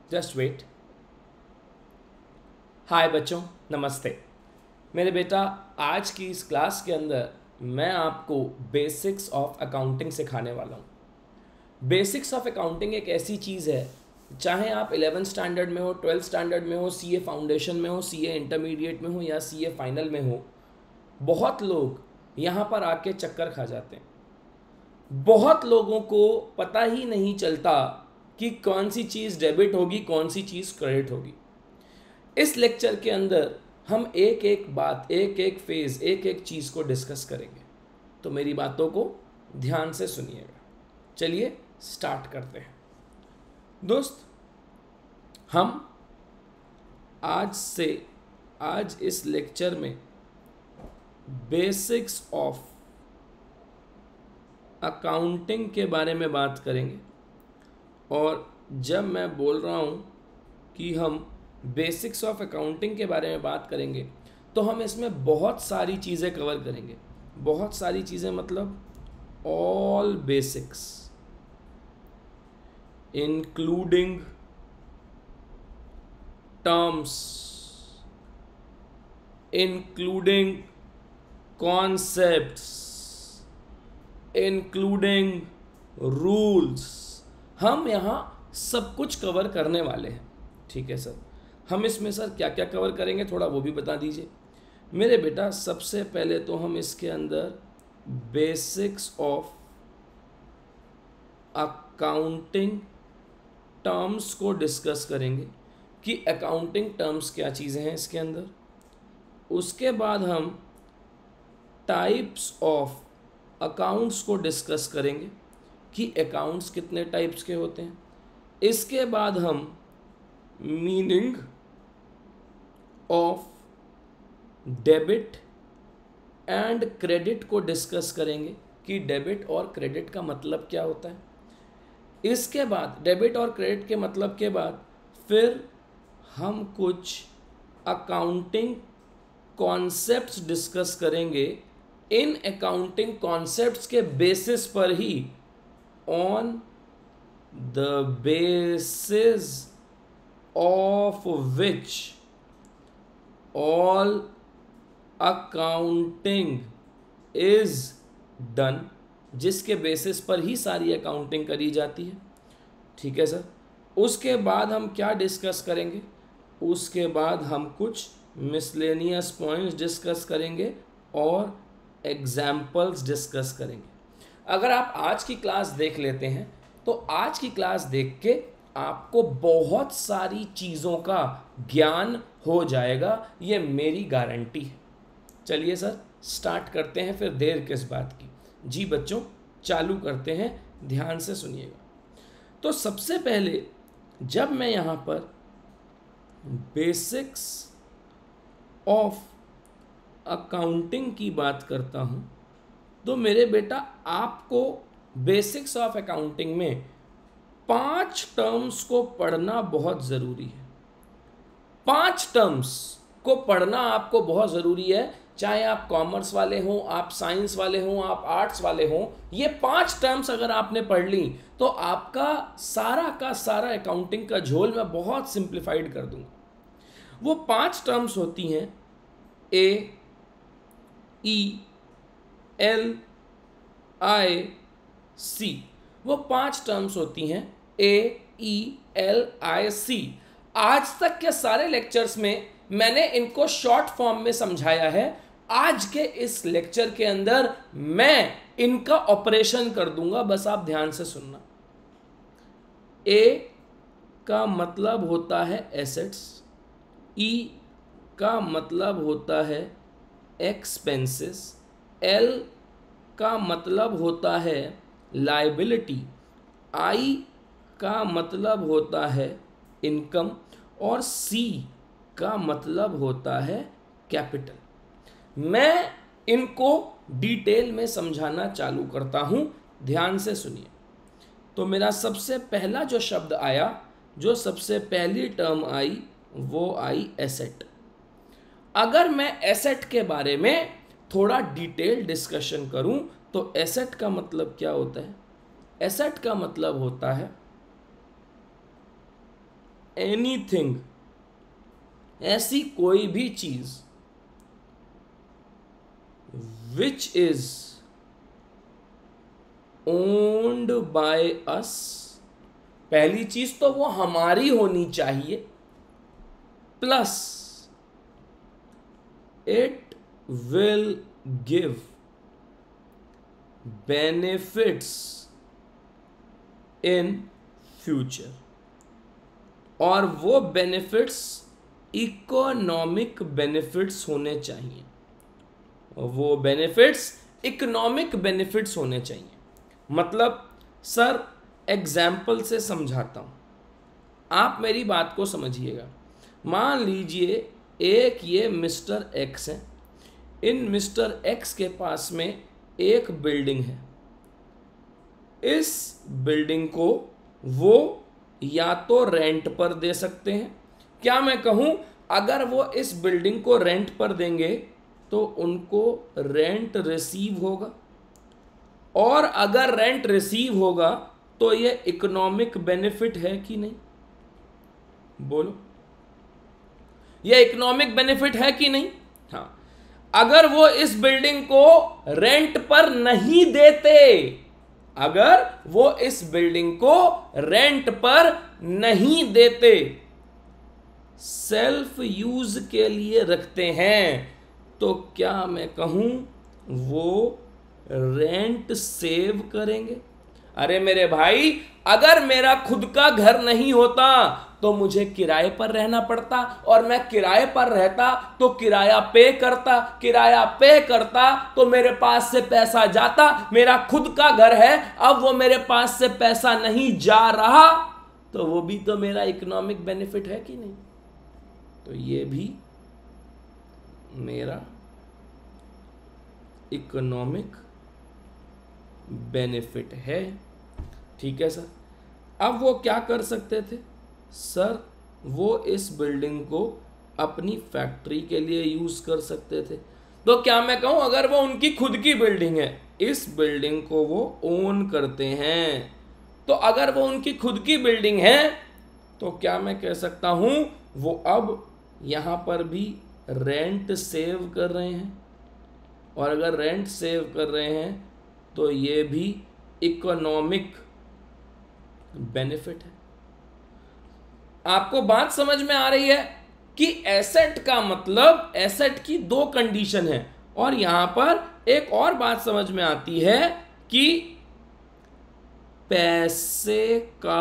Just wait. हाय बच्चों, नमस्ते। मेरे बेटा, आज की इस क्लास के अंदर मैं आपको बेसिक्स ऑफ अकाउंटिंग सिखाने वाला हूँ। बेसिक्स ऑफ अकाउंटिंग एक ऐसी चीज़ है, चाहे आप 11th स्टैंडर्ड में हो, 12th स्टैंडर्ड में हो, सीए फाउंडेशन में हो, सीए इंटरमीडिएट में हो या सीए फाइनल में हो, बहुत लोग यहाँ पर आके चक्कर खा जाते हैं। बहुत लोगों को पता ही नहीं चलता कि कौन सी चीज़ डेबिट होगी, कौन सी चीज़ क्रेडिट होगी। इस लेक्चर के अंदर हम एक एक बात, एक एक फेज, एक एक चीज़ को डिस्कस करेंगे, तो मेरी बातों को ध्यान से सुनिएगा। चलिए स्टार्ट करते हैं। दोस्त, हम आज इस लेक्चर में बेसिक्स ऑफ अकाउंटिंग के बारे में बात करेंगे। और जब मैं बोल रहा हूँ कि हम बेसिक्स ऑफ अकाउंटिंग के बारे में बात करेंगे, तो हम इसमें बहुत सारी चीज़ें कवर करेंगे। बहुत सारी चीज़ें मतलब all basics, including terms, including concepts, including rules. हम यहाँ सब कुछ कवर करने वाले हैं। ठीक है सर, हम इसमें सर क्या क्या कवर करेंगे, थोड़ा वो भी बता दीजिए। मेरे बेटा, सबसे पहले तो हम इसके अंदर बेसिक्स ऑफ अकाउंटिंग टर्म्स को डिस्कस करेंगे कि अकाउंटिंग टर्म्स क्या चीज़ें हैं इसके अंदर। उसके बाद हम टाइप्स ऑफ अकाउंट्स को डिस्कस करेंगे कि अकाउंट्स कितने टाइप्स के होते हैं। इसके बाद हम meaning of debit and credit को डिस्कस करेंगे कि डेबिट और क्रेडिट का मतलब क्या होता है। इसके बाद डेबिट और क्रेडिट के मतलब के बाद फिर हम कुछ अकाउंटिंग कॉन्सेप्ट्स डिस्कस करेंगे। इन अकाउंटिंग कॉन्सेप्ट्स के बेसिस पर ही, on the basis of which all accounting is done, जिसके बेसिस पर ही सारी अकाउंटिंग करी जाती है। ठीक है सर। उसके बाद हम क्या डिस्कस करेंगे? उसके बाद हम कुछ मिसलेनियस पॉइंट्स डिस्कस करेंगे और एग्जाम्पल्स डिस्कस करेंगे। अगर आप आज की क्लास देख लेते हैं तो आज की क्लास देख के आपको बहुत सारी चीज़ों का ज्ञान हो जाएगा, ये मेरी गारंटी है। चलिए सर, स्टार्ट करते हैं, फिर देर किस बात की। जी बच्चों, चालू करते हैं, ध्यान से सुनिएगा। तो सबसे पहले जब मैं यहाँ पर बेसिक्स ऑफ अकाउंटिंग की बात करता हूँ, तो मेरे बेटा आपको बेसिक्स ऑफ अकाउंटिंग में 5 टर्म्स को पढ़ना बहुत ज़रूरी है। 5 टर्म्स को पढ़ना आपको बहुत ज़रूरी है, चाहे आप कॉमर्स वाले हों, आप साइंस वाले हों, आप आर्ट्स वाले हों। ये 5 टर्म्स अगर आपने पढ़ ली तो आपका सारा का सारा अकाउंटिंग का झोल मैं बहुत सिंप्लीफाइड कर दूंगा। वो 5 टर्म्स होती हैं ए, ई, एल, आई, सी। वो 5 टर्म्स होती हैं ए, ई, एल, आई, सी। आज तक के सारे लेक्चर्स में मैंने इनको शॉर्ट फॉर्म में समझाया है। आज के इस लेक्चर के अंदर मैं इनका ऑपरेशन कर दूंगा, बस आप ध्यान से सुनना। ए का मतलब होता है एसेट्स, ई का मतलब होता है एक्सपेंसेस, एल का मतलब होता है लायबिलिटी, आई का मतलब होता है इनकम और सी का मतलब होता है कैपिटल। मैं इनको डिटेल में समझाना चालू करता हूं, ध्यान से सुनिए। तो मेरा सबसे पहला जो शब्द आया, जो सबसे पहली टर्म आई, वो आई एसेट। अगर मैं एसेट के बारे में थोड़ा डिटेल डिस्कशन करूं तो एसेट का मतलब क्या होता है? एसेट का मतलब होता है एनीथिंग, ऐसी कोई भी चीज which is owned by us, पहली चीज तो वो हमारी होनी चाहिए, plus it will give benefits in future, और वो बेनिफिट्स इकोनॉमिक बेनिफिट्स होने चाहिए, वो बेनिफिट्स इकोनॉमिक बेनिफिट्स होने चाहिए। मतलब सर एग्जाम्पल से समझाता हूं, आप मेरी बात को समझिएगा। मान लीजिए एक ये मिस्टर एक्स है, इन मिस्टर एक्स के पास में एक बिल्डिंग है, इस बिल्डिंग को वो या तो रेंट पर दे सकते हैं, क्या मैं कहूं अगर वो इस बिल्डिंग को रेंट पर देंगे तो उनको रेंट रिसीव होगा, और अगर रेंट रिसीव होगा तो ये इकोनॉमिक बेनिफिट है कि नहीं, बोलो, ये इकोनॉमिक बेनिफिट है कि नहीं? हाँ, अगर वो इस बिल्डिंग को रेंट पर नहीं देते, अगर वो इस बिल्डिंग को रेंट पर नहीं देते, सेल्फ यूज के लिए रखते हैं, तो क्या मैं कहूं वो रेंट सेव करेंगे? अरे मेरे भाई, अगर मेरा खुद का घर नहीं होता तो मुझे किराए पर रहना पड़ता, और मैं किराए पर रहता तो किराया पे करता तो मेरे पास से पैसा जाता। मेरा खुद का घर है, अब वो मेरे पास से पैसा नहीं जा रहा, तो वो भी तो मेरा इकोनॉमिक बेनिफिट है कि नहीं? तो ये भी मेरा इकोनॉमिक बेनिफिट है। ठीक है सर। अब वो क्या कर सकते थे? सर वो इस बिल्डिंग को अपनी फैक्ट्री के लिए यूज कर सकते थे। तो क्या मैं कहूं अगर वो उनकी खुद की बिल्डिंग है, इस बिल्डिंग को वो ओन करते हैं, तो अगर वो उनकी खुद की बिल्डिंग है तो क्या मैं कह सकता हूं वो अब यहां पर भी रेंट सेव कर रहे हैं, और अगर रेंट सेव कर रहे हैं तो ये भी इकोनॉमिक बेनिफिट है। आपको बात समझ में आ रही है कि एसेट का मतलब, एसेट की दो कंडीशन है, और यहां पर एक और बात समझ में आती है कि पैसे का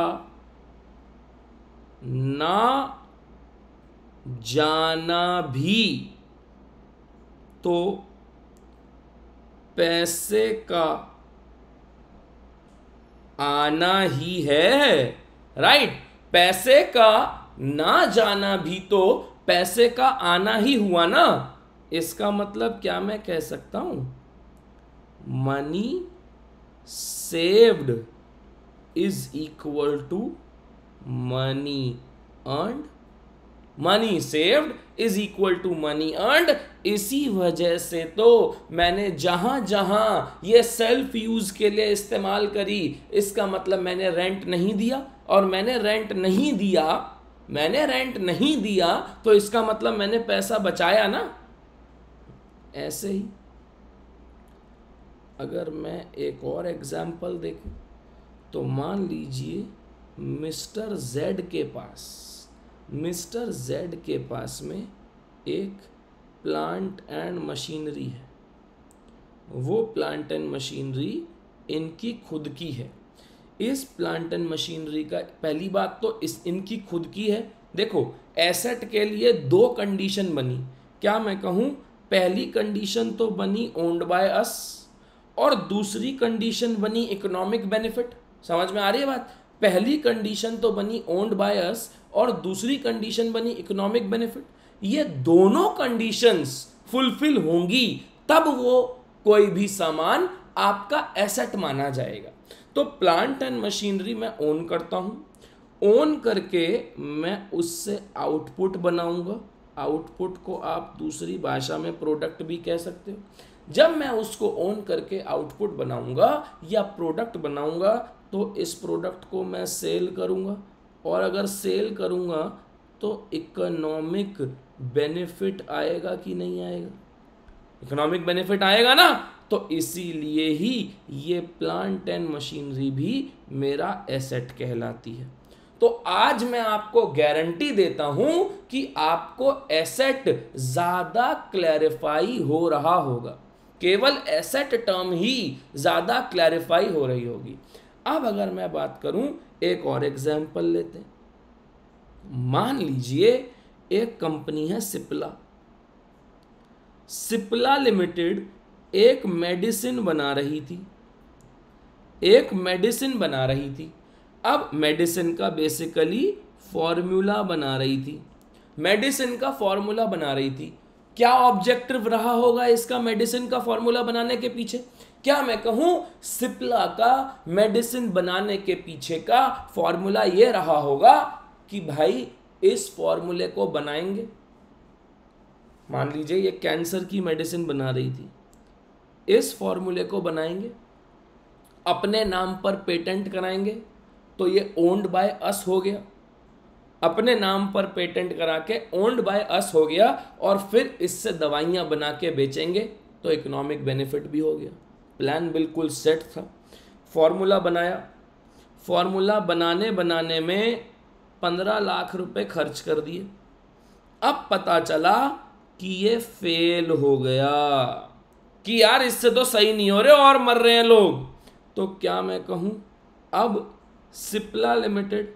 ना जाना भी तो पैसे का आना ही है, राइट? पैसे का ना जाना भी तो पैसे का आना ही हुआ ना। इसका मतलब क्या मैं कह सकता हूं, money saved is equal to money earned, money saved is equal to money earned. इसी वजह से तो मैंने जहां जहां ये सेल्फ यूज के लिए इस्तेमाल करी, इसका मतलब मैंने रेंट नहीं दिया, और मैंने रेंट नहीं दिया तो इसका मतलब मैंने पैसा बचाया ना। ऐसे ही अगर मैं एक और एग्जाम्पल देखूं तो मान लीजिए मिस्टर जेड के पास में एक प्लांट एंड मशीनरी है। वो प्लांट एंड मशीनरी इनकी खुद की है। इस प्लांट एंड मशीनरी का पहली बात तो इनकी खुद की है। देखो एसेट के लिए दो कंडीशन बनी, क्या मैं कहूँ पहली कंडीशन तो बनी ओन्ड बाय अस, और दूसरी कंडीशन बनी इकोनॉमिक बेनिफिट। समझ में आ रही है बात? पहली कंडीशन तो बनी ओन्ड बाय अस और दूसरी कंडीशन बनी इकोनॉमिक बेनिफिट। ये दोनों कंडीशंस फुलफिल होंगी तब वो कोई भी सामान आपका एसेट माना जाएगा। तो प्लांट एंड मशीनरी मैं ओन करता हूं, ओन करके मैं उससे आउटपुट बनाऊंगा। आउटपुट को आप दूसरी भाषा में प्रोडक्ट भी कह सकते हो। जब मैं उसको ओन करके आउटपुट बनाऊंगा या प्रोडक्ट बनाऊंगा तो इस प्रोडक्ट को मैं सेल करूंगा, और अगर सेल करूँगा तो इकोनॉमिक बेनिफिट आएगा कि नहीं आएगा? इकोनॉमिक बेनिफिट आएगा ना। तो इसीलिए ही ये प्लांट एंड मशीनरी भी मेरा एसेट कहलाती है। तो आज मैं आपको गारंटी देता हूं कि आपको एसेट ज्यादा क्लैरिफाई हो रहा होगा, केवल एसेट टर्म ही ज्यादा क्लैरिफाई हो रही होगी। अब अगर मैं बात करूं, एक और एग्जांपल लेते हैं। मान लीजिए एक कंपनी है सिप्ला। सिप्ला लिमिटेड एक मेडिसिन बना रही थी। अब मेडिसिन का बेसिकली फॉर्मूला बना रही थी। क्या ऑब्जेक्टिव रहा होगा इसका मेडिसिन का फॉर्मूला बनाने के पीछे? क्या मैं कहूं सिप्ला का मेडिसिन बनाने के पीछे का फॉर्मूला यह रहा होगा कि भाई इस फॉर्मूले को बनाएंगे। मान लीजिए ये कैंसर की मेडिसिन बना रही थी, इस फॉर्मूले को बनाएंगे, अपने नाम पर पेटेंट कराएंगे, तो ये ओन्ड बाय अस हो गया। अपने नाम पर पेटेंट करा के ओन्ड बाय अस हो गया, और फिर इससे दवाइयां बना के बेचेंगे, तो इकोनॉमिक बेनिफिट भी हो गया। प्लान बिल्कुल सेट था, फॉर्मूला बनाया। फॉर्मूला बनाने में 15 लाख रुपए खर्च कर दिए। अब पता चला कि ये फेल हो गया, कि यार इससे तो सही नहीं हो रहे और मर रहे हैं लोग। तो क्या मैं कहूं अब सिप्ला लिमिटेड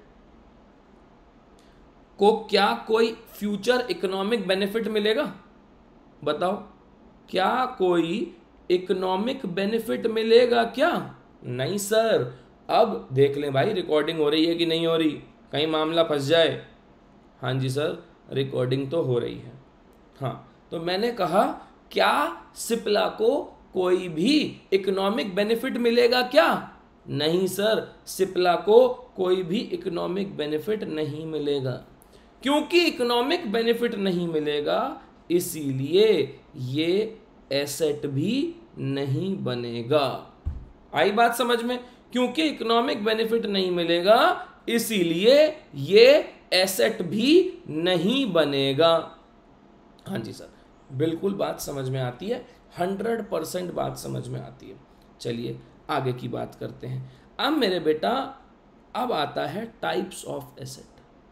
को क्या कोई फ्यूचर इकोनॉमिक बेनिफिट मिलेगा? बताओ, क्या कोई इकोनॉमिक बेनिफिट मिलेगा क्या? नहीं सर। अब देख लें भाई, रिकॉर्डिंग हो रही है कि नहीं हो रही, कहीं मामला फंस जाए। हाँ जी सर, रिकॉर्डिंग तो हो रही है। हाँ, तो मैंने कहा क्या सिप्ला को कोई भी इकोनॉमिक बेनिफिट मिलेगा क्या? नहीं सर, सिप्ला को कोई भी इकोनॉमिक बेनिफिट नहीं मिलेगा। क्योंकि इकोनॉमिक बेनिफिट नहीं मिलेगा, इसीलिए ये एसेट भी नहीं बनेगा। आई बात समझ में? क्योंकि इकोनॉमिक बेनिफिट नहीं मिलेगा, इसीलिए ये एसेट भी नहीं बनेगा। हाँ जी सर, बिल्कुल बात समझ में आती है, 100% बात समझ में आती है। चलिए आगे की बात करते हैं। अब मेरे बेटा, अब आता है टाइप्स ऑफ एसेट।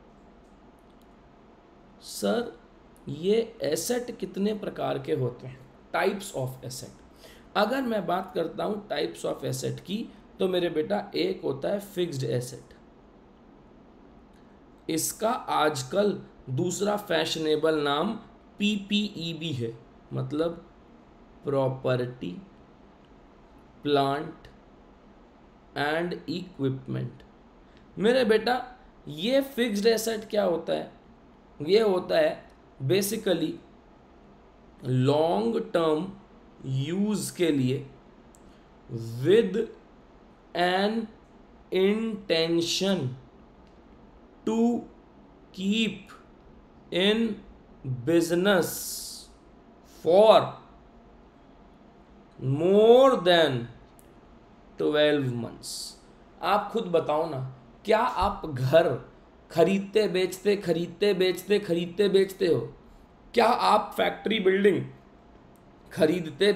सर ये एसेट कितने प्रकार के होते हैं? Types of asset. अगर मैं बात करता हूं टाइप्स ऑफ एसेट की, तो मेरे बेटा एक होता है फिक्स्ड एसेट। इसका आजकल दूसरा फैशनेबल नाम पीपीई भी है, मतलब प्रॉपर्टी प्लांट एंड इक्विपमेंट। मेरे बेटा ये फिक्स्ड एसेट क्या होता है? ये होता है बेसिकली लॉन्ग टर्म यूज के लिए with an intention to keep in business for more than 12 months. आप खुद बताओ ना, क्या आप घर खरीदते बेचते हो? क्या आप फैक्ट्री बिल्डिंग खरीदते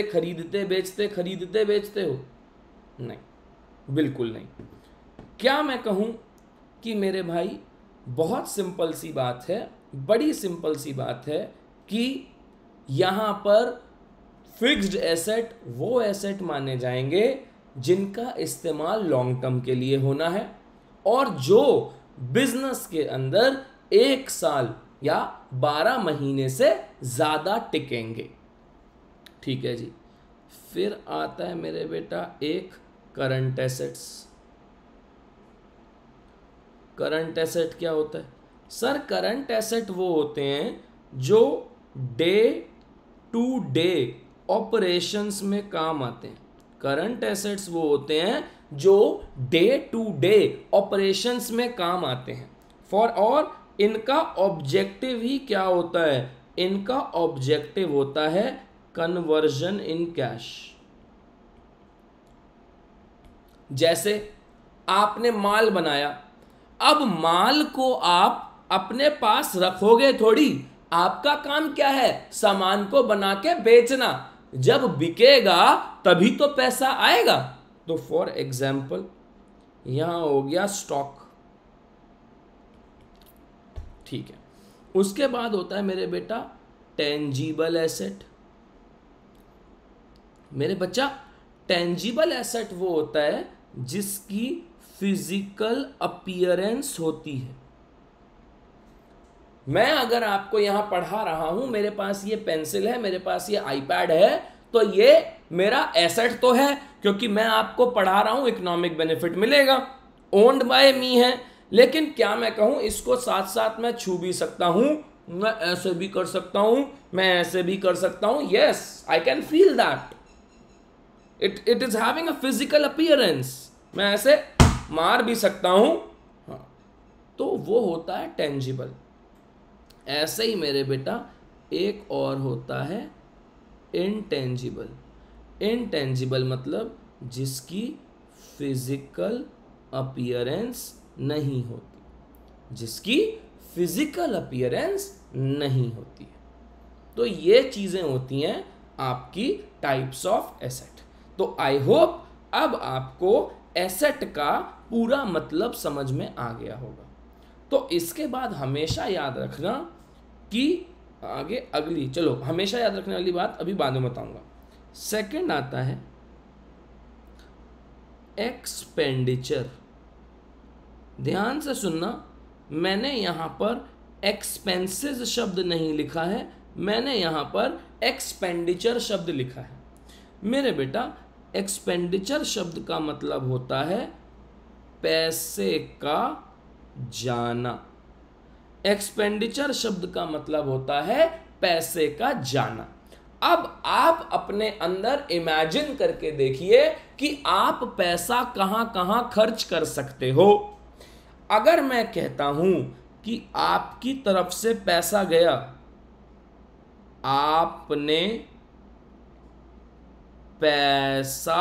बेचते हो? नहीं, बिल्कुल नहीं। क्या मैं कहूं कि मेरे भाई बहुत सिंपल सी बात है, बड़ी सिंपल सी बात है कि यहां पर फिक्स्ड एसेट वो एसेट माने जाएंगे जिनका इस्तेमाल लॉन्ग टर्म के लिए होना है, और जो बिजनेस के अंदर 1 साल या 12 महीने से ज्यादा टिकेंगे। ठीक है जी। फिर आता है मेरे बेटा एक करंट एसेट्स। करंट एसेट क्या होता है? सर करंट एसेट वो होते हैं जो डे टू डे ऑपरेशंस में काम आते हैं। करंट एसेट्स वो होते हैं जो डे टू डे ऑपरेशंस में काम आते हैं। और इनका ऑब्जेक्टिव ही क्या होता है? इनका ऑब्जेक्टिव होता है कन्वर्जन इन कैश। जैसे आपने माल बनाया, अब माल को आप अपने पास रखोगे थोड़ी, आपका काम क्या है, सामान को बना के बेचना। जब बिकेगा तभी तो पैसा आएगा। तो फॉर एग्जाम्पल यहां हो गया स्टॉक, ठीक है। उसके बाद होता है मेरे बेटा टेंजिबल एसेट। मेरे बच्चा टेंजिबल एसेट वो होता है जिसकी फिजिकल अपीयरेंस होती है। मैं अगर आपको यहां पढ़ा रहा हूं, मेरे पास ये पेंसिल है, मेरे पास ये आईपैड है, तो ये मेरा एसेट तो है, क्योंकि मैं आपको पढ़ा रहा हूं, इकोनॉमिक बेनिफिट मिलेगा, ओन्ड बाय मी है। लेकिन क्या मैं कहूं इसको साथ साथ मैं छू भी सकता हूं, मैं ऐसे भी कर सकता हूं, मैं ऐसे भी कर सकता हूं, yes I can feel that it is having a physical appearance, मैं ऐसे मार भी सकता हूं, हाँ, तो वो होता है टेंजिबल। ऐसे ही मेरे बेटा एक और होता है इनटेंजिबल। इनटेंजिबल मतलब जिसकी फिजिकल अपीयरेंस नहीं होती, जिसकी फिजिकल अपीयरेंस नहीं होती है। तो ये चीजें होती हैं आपकी टाइप्स ऑफ एसेट। तो आई होप अब आपको एसेट का पूरा मतलब समझ में आ गया होगा। तो इसके बाद हमेशा याद रखना कि आगे अगली, चलो हमेशा याद रखने वाली बात अभी बाद में बताऊंगा। सेकंड आता है एक्सपेंडिचर। ध्यान से सुनना, मैंने यहां पर एक्सपेंसेस शब्द नहीं लिखा है, मैंने यहां पर एक्सपेंडिचर शब्द लिखा है। मेरे बेटा एक्सपेंडिचर शब्द का मतलब होता है पैसे का जाना। एक्सपेंडिचर शब्द का मतलब होता है पैसे का जाना। अब आप अपने अंदर इमेजिन करके देखिए कि आप पैसा कहां कहां खर्च कर सकते हो। अगर मैं कहता हूं कि आपकी तरफ से पैसा गया, आपने पैसा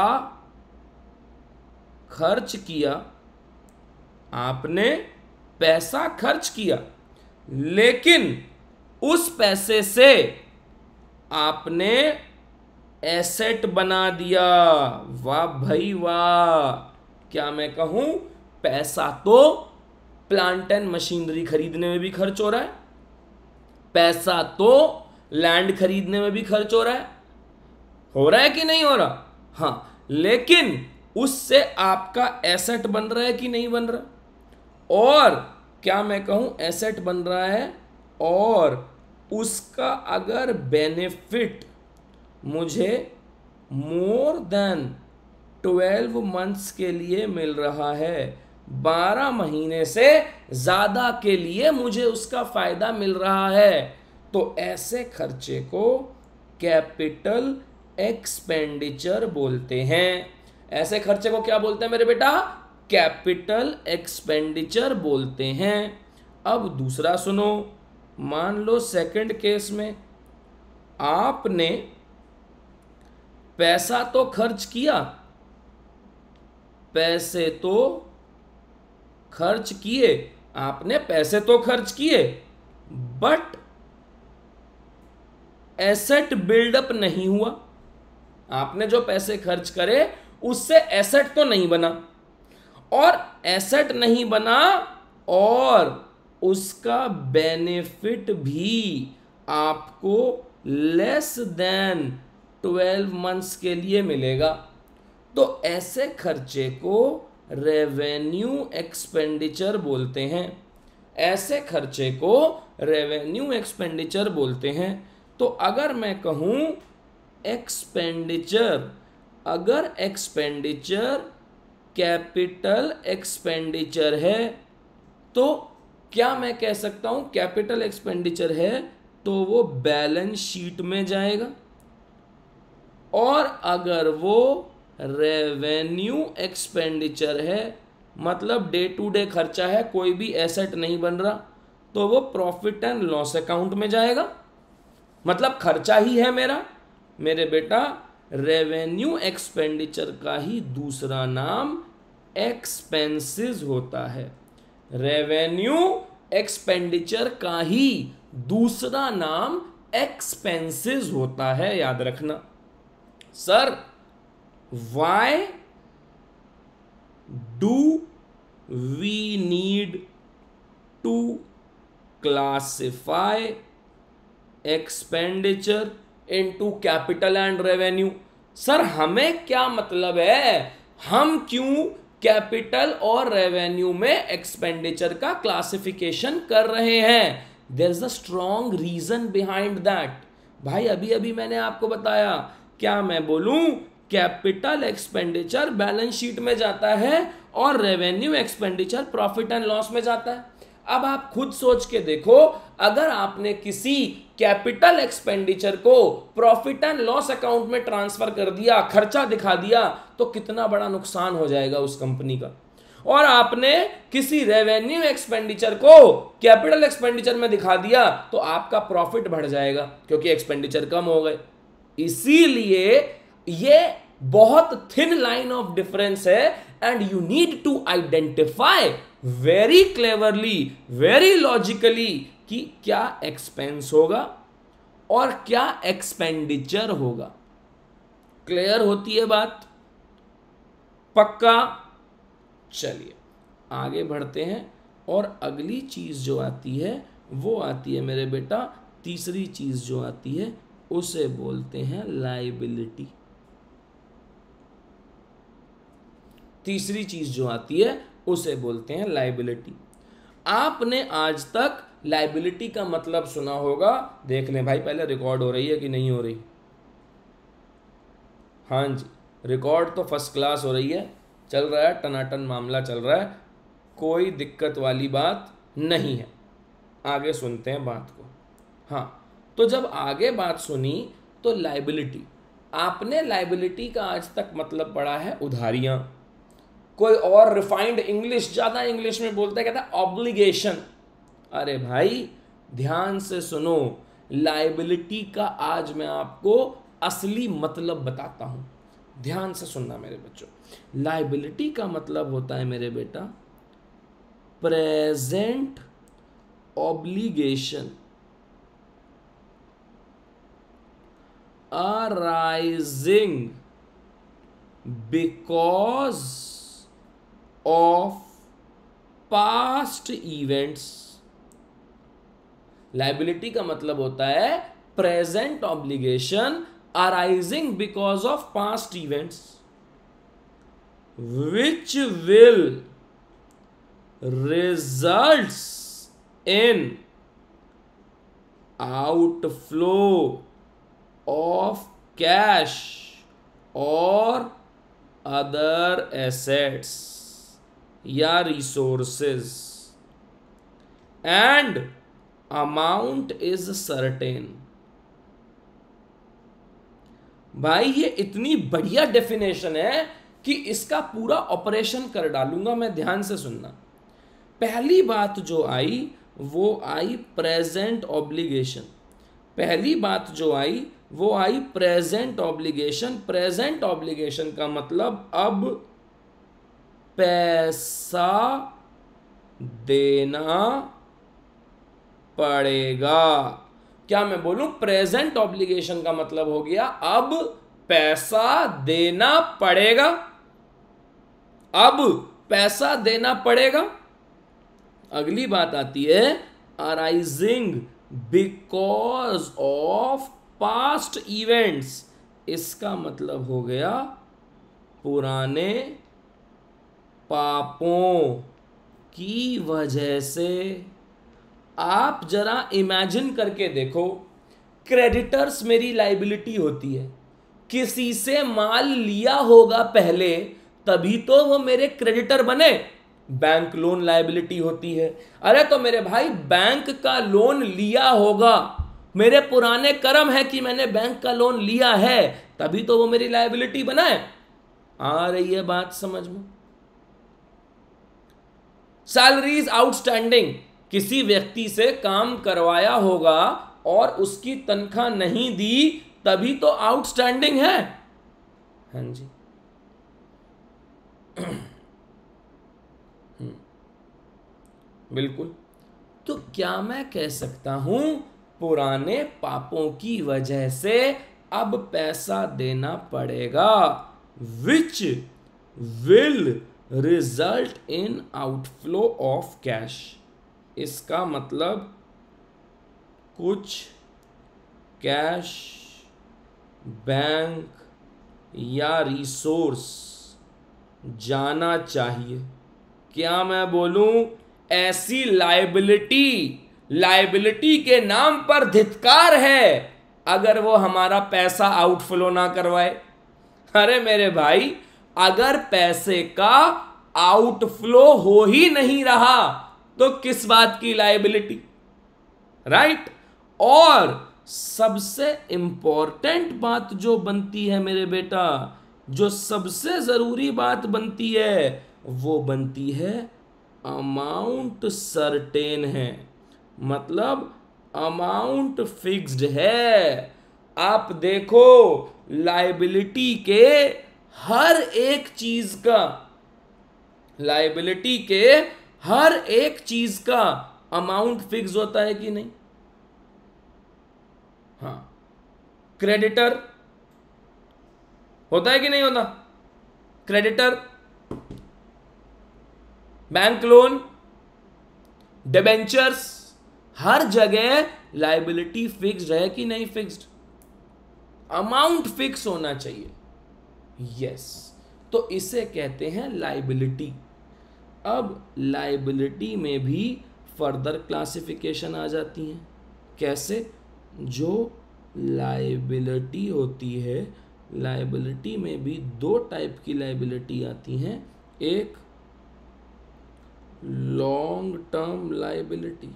खर्च किया, आपने पैसा खर्च किया, लेकिन उस पैसे से आपने एसेट बना दिया, वाह भाई वाह। क्या मैं कहूं, पैसा तो प्लांट एंड मशीनरी खरीदने में भी खर्च हो रहा है, पैसा तो लैंड खरीदने में भी खर्च हो रहा है कि नहीं हो रहा, हाँ, लेकिन उससे आपका एसेट बन रहा है कि नहीं बन रहा। और क्या मैं कहूं एसेट बन रहा है, और उसका अगर बेनिफिट मुझे मोर देन 12 मंथ्स के लिए मिल रहा है, 12 महीने से ज्यादा के लिए मुझे उसका फायदा मिल रहा है, तो ऐसे खर्चे को कैपिटल एक्सपेंडिचर बोलते हैं। ऐसे खर्चे को क्या बोलते हैं मेरे बेटा, कैपिटल एक्सपेंडिचर बोलते हैं। अब दूसरा सुनो, मान लो सेकंड केस में आपने पैसा तो खर्च किया, पैसे तो खर्च किए, आपने पैसे तो खर्च किए, बट एसेट बिल्डअप नहीं हुआ। आपने जो पैसे खर्च करे उससे एसेट तो नहीं बना, और एसेट नहीं बना और उसका बेनिफिट भी आपको लेस देन 12 मंथ्स के लिए मिलेगा। तो ऐसे खर्चे को रेवेन्यू एक्सपेंडिचर बोलते हैं। ऐसे खर्चे को रेवेन्यू एक्सपेंडिचर बोलते हैं। तो अगर मैं कहूं एक्सपेंडिचर, अगर एक्सपेंडिचर कैपिटल एक्सपेंडिचर है, तो क्या मैं कह सकता हूं कैपिटल एक्सपेंडिचर है तो वो बैलेंस शीट में जाएगा, और अगर वो रेवेन्यू एक्सपेंडिचर है, मतलब डे टू डे खर्चा है, कोई भी एसेट नहीं बन रहा, तो वो प्रॉफिट एंड लॉस अकाउंट में जाएगा, मतलब खर्चा ही है मेरा। मेरे बेटा रेवेन्यू एक्सपेंडिचर का ही दूसरा नाम एक्सपेंसेस होता है। रेवेन्यू एक्सपेंडिचर का ही दूसरा नाम एक्सपेंसेस होता है, याद रखना। Sir why do we need to classify expenditure into capital and revenue? Sir हमें क्या मतलब है, हम क्यों कैपिटल और रेवेन्यू में एक्सपेंडिचर का क्लासिफिकेशन कर रहे हैं? There is a strong reason behind that. भाई अभी अभी मैंने आपको बताया, क्या मैं बोलूं, कैपिटल एक्सपेंडिचर बैलेंस शीट में जाता है और revenue expenditure profit and loss में जाता है। अब आप खुद सोच के देखो, अगर आपने किसी कैपिटल एक्सपेंडिचर को प्रॉफिट एंड लॉस अकाउंट में ट्रांसफर कर दिया, खर्चा दिखा दिया, तो कितना बड़ा नुकसान हो जाएगा उस कंपनी का। और आपने किसी रेवेन्यू एक्सपेंडिचर को कैपिटल एक्सपेंडिचर में दिखा दिया तो आपका प्रॉफिट बढ़ जाएगा क्योंकि एक्सपेंडिचर कम हो गए। इसीलिए ये बहुत थिन लाइन ऑफ डिफरेंस है and you need to identify very cleverly, very logically कि क्या एक्सपेंस होगा और क्या एक्सपेंडिचर होगा। क्लियर होती है बात? पक्का? चलिए आगे बढ़ते हैं और अगली चीज जो आती है वो आती है मेरे बेटा, तीसरी चीज जो आती है उसे बोलते हैं लायबिलिटी। तीसरी चीज जो आती है उसे बोलते हैं लायबिलिटी। आपने आज तक लायबिलिटी का मतलब सुना होगा, देख लें भाई पहले रिकॉर्ड हो रही है कि नहीं हो रही। हाँ जी, रिकॉर्ड तो फर्स्ट क्लास हो रही है, चल रहा है, टनाटन मामला चल रहा है, कोई दिक्कत वाली बात नहीं है। आगे सुनते हैं बात को। हाँ, तो जब आगे बात सुनी तो लायबिलिटी, आपने लायबिलिटी का आज तक मतलब पढ़ा है उधारियां, कोई और रिफाइंड इंग्लिश, ज्यादा इंग्लिश में बोलता है, कहता है ऑब्लिगेशन। अरे भाई ध्यान से सुनो, लायबिलिटी का आज मैं आपको असली मतलब बताता हूं, ध्यान से सुनना मेरे बच्चों। लायबिलिटी का मतलब होता है मेरे बेटा present obligation arising because of past events। Liability का मतलब होता है present obligation arising because of past events which will results in outflow of cash or other assets या resources and amount is certain। भाई ये इतनी बढ़िया डेफिनेशन है कि इसका पूरा ऑपरेशन कर डालूंगा मैं, ध्यान से सुनना। पहली बात जो आई वो आई प्रेजेंट ऑब्लिगेशन, पहली बात जो आई वो आई प्रेजेंट ऑब्लिगेशन। प्रेजेंट ऑब्लिगेशन का मतलब अब पैसा देना पड़ेगा। क्या मैं बोलूं, प्रेजेंट ऑब्लिगेशन का मतलब हो गया अब पैसा देना पड़ेगा, अब पैसा देना पड़ेगा। अगली बात आती है arising because of past events, इसका मतलब हो गया पुराने पापों की वजह से। आप जरा इमेजिन करके देखो, क्रेडिटर्स मेरी लायबिलिटी होती है, किसी से माल लिया होगा पहले तभी तो वो मेरे क्रेडिटर बने, बैंक लोन लायबिलिटी होती है। अरे तो मेरे भाई बैंक का लोन लिया होगा, मेरे पुराने कर्म है कि मैंने बैंक का लोन लिया है, तभी तो वो मेरी लायबिलिटी बना है। आ रही है बात समझ में? सैलरीज आउटस्टैंडिंग, किसी व्यक्ति से काम करवाया होगा और उसकी तनख्वाह नहीं दी तभी तो आउटस्टैंडिंग है। हाँ जी, बिल्कुल। तो क्या मैं कह सकता हूं पुराने पापों की वजह से अब पैसा देना पड़ेगा, which will result in outflow of cash. इसका मतलब कुछ कैश, बैंक या रिसोर्स जाना चाहिए। क्या मैं बोलूं ऐसी लाइबिलिटी के नाम पर धिक्कार है अगर वो हमारा पैसा आउटफ्लो ना करवाए। अरे मेरे भाई, अगर पैसे का आउटफ्लो हो ही नहीं रहा तो किस बात की लाइबिलिटी, राइट। और सबसे इंपॉर्टेंट बात जो बनती है मेरे बेटा, जो सबसे जरूरी बात बनती है, वो बनती है अमाउंट सर्टेन है, मतलब अमाउंट फिक्स्ड है। आप देखो लाइबिलिटी के हर एक चीज का, लाइबिलिटी के हर एक चीज का अमाउंट फिक्स होता है कि नहीं? हाँ। क्रेडिटर होता है कि नहीं होता? क्रेडिटर, बैंक लोन, डिबेंचर्स, हर जगह लाइबिलिटी फिक्स्ड है कि नहीं फिक्स्ड? अमाउंट फिक्स होना चाहिए। यस, तो इसे कहते हैं लाइबिलिटी। अब लाइबिलिटी में भी फर्दर क्लासिफिकेशन आ जाती हैं। कैसे? जो लाइबिलिटी होती है, लाइबिलिटी में भी दो टाइप की लाइबिलिटी आती हैं। एक लॉन्ग टर्म लाइबिलिटी।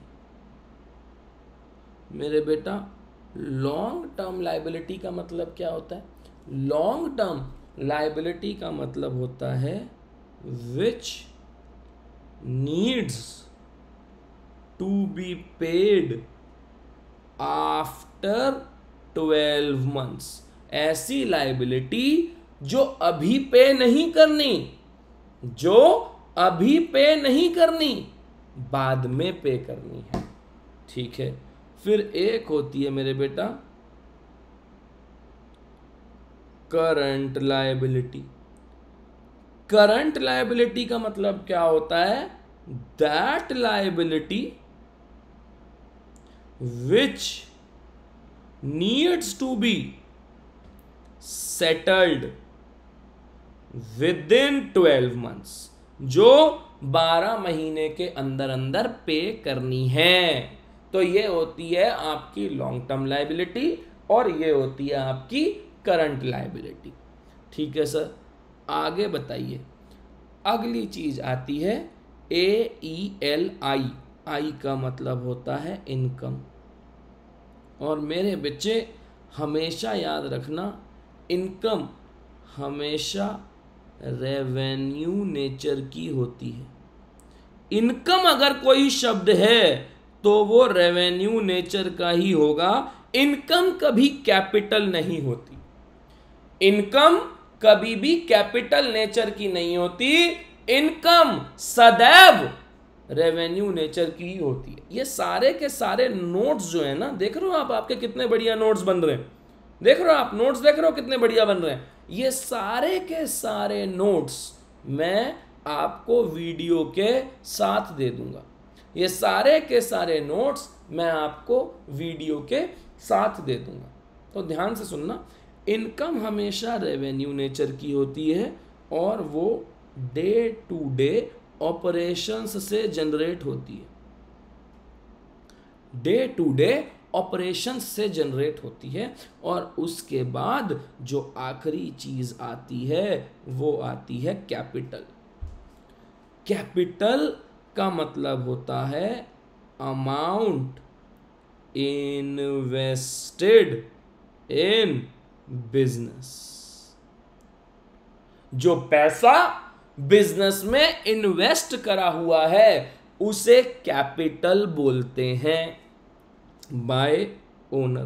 मेरे बेटा, लॉन्ग टर्म लाइबिलिटी का मतलब क्या होता है? लॉन्ग टर्म लाइबिलिटी का मतलब होता है which needs to be paid after 12 months. ऐसी लाइबिलिटी जो अभी पे नहीं करनी, जो अभी पे नहीं करनी, बाद में पे करनी है। ठीक है। फिर एक होती है मेरे बेटा करंट लायबिलिटी। करंट लायबिलिटी का मतलब क्या होता है? That liability which needs to be settled within 12 months, जो 12 महीने के अंदर अंदर पे करनी है। तो ये होती है आपकी लॉन्ग टर्म लायबिलिटी और ये होती है आपकी करंट लायबिलिटी। ठीक है सर, आगे बताइए। अगली चीज आती है AELI। आई का मतलब होता है इनकम। और मेरे बच्चे हमेशा याद रखना, इनकम हमेशा रेवेन्यू नेचर की होती है। इनकम अगर कोई शब्द है तो वो रेवेन्यू नेचर का ही होगा। इनकम कभी कैपिटल नहीं होती, इनकम कभी भी कैपिटल नेचर की नहीं होती। इनकम सदैव रेवेन्यू नेचर की ही होती है। ये सारे के सारे नोट्स जो है ना, देख रहे हो आप, आपके कितने बढ़िया नोट्स बन रहे हैं। देख रहे हो आप नोट्स, देख रहे हो कितने बढ़िया बन रहे हैं। ये सारे के सारे नोट्स मैं आपको वीडियो के साथ दे दूंगा। ये सारे के सारे नोट्स मैं आपको वीडियो के साथ दे दूंगा। तो ध्यान से सुनना, इनकम हमेशा रेवेन्यू नेचर की होती है और वो डे टू डे ऑपरेशंस से जनरेट होती है। डे टू डे ऑपरेशंस से जनरेट होती है। और उसके बाद जो आखिरी चीज आती है वो आती है कैपिटल। कैपिटल का मतलब होता है अमाउंट इन्वेस्टेड इन बिजनेस। जो पैसा बिजनेस में इन्वेस्ट करा हुआ है उसे कैपिटल बोलते हैं बाय ओनर।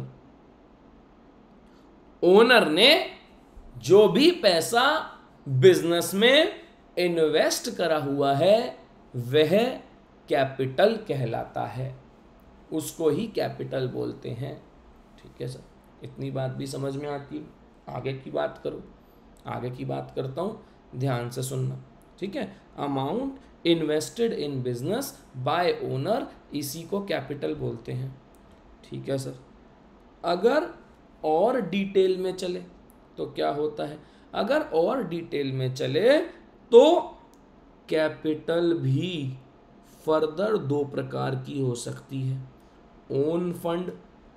ओनर ने जो भी पैसा बिजनेस में इन्वेस्ट करा हुआ है वह कैपिटल कहलाता है, उसको ही कैपिटल बोलते हैं। ठीक है सर, इतनी बात भी समझ में आती है। आगे की बात करो, आगे की बात करता हूँ, ध्यान से सुनना। ठीक है, amount invested in business by owner, इसी को कैपिटल बोलते हैं। ठीक है सर, अगर और डिटेल में चले तो क्या होता है, अगर और डिटेल में चले तो कैपिटल भी फर्दर दो प्रकार की हो सकती है, ओन फंड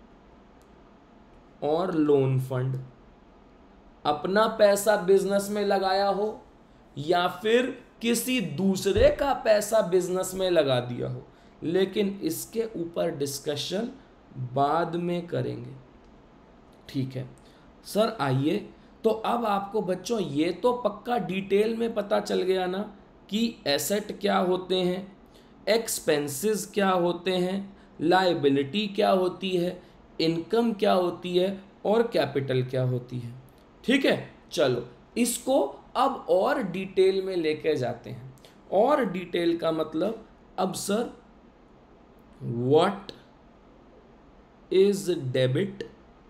और लोन फंड। अपना पैसा बिजनेस में लगाया हो या फिर किसी दूसरे का पैसा बिजनेस में लगा दिया हो, लेकिन इसके ऊपर डिस्कशन बाद में करेंगे। ठीक है सर, आइए, तो अब आपको बच्चों ये तो पक्का डिटेल में पता चल गया ना कि एसेट क्या होते हैं, एक्सपेंसेस क्या होते हैं, लायबिलिटी क्या होती है, इनकम क्या होती है और कैपिटल क्या होती है। ठीक है, चलो इसको अब और डिटेल में लेके जाते हैं। और डिटेल का मतलब, अब sir what is debit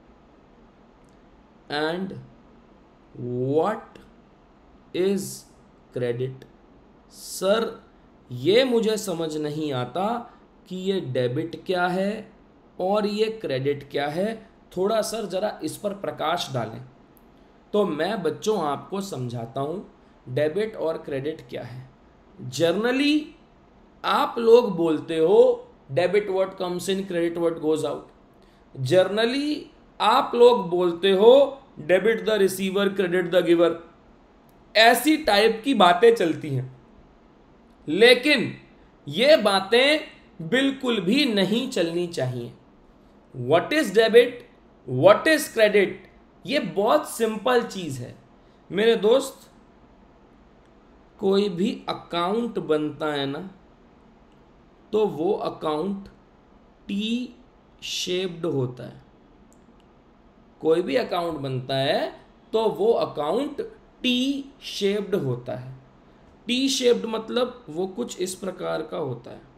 and what is credit. Sir ये मुझे समझ नहीं आता कि ये डेबिट क्या है और ये क्रेडिट क्या है, थोड़ा सर जरा इस पर प्रकाश डालें। तो मैं बच्चों आपको समझाता हूँ डेबिट और क्रेडिट क्या है। जनरली आप लोग बोलते हो debit what comes in, credit what goes out. Generally आप लोग बोलते हो debit the receiver, credit the giver, ऐसी टाइप की बातें चलती हैं। लेकिन ये बातें बिल्कुल भी नहीं चलनी चाहिए। What is debit, what is credit, ये बहुत सिंपल चीज है मेरे दोस्त। कोई भी अकाउंट बनता है ना, तो वो अकाउंट टी शेप्ड होता है। कोई भी अकाउंट बनता है तो वो अकाउंट टी शेप्ड होता है। टी शेप्ड मतलब वो कुछ इस प्रकार का होता है,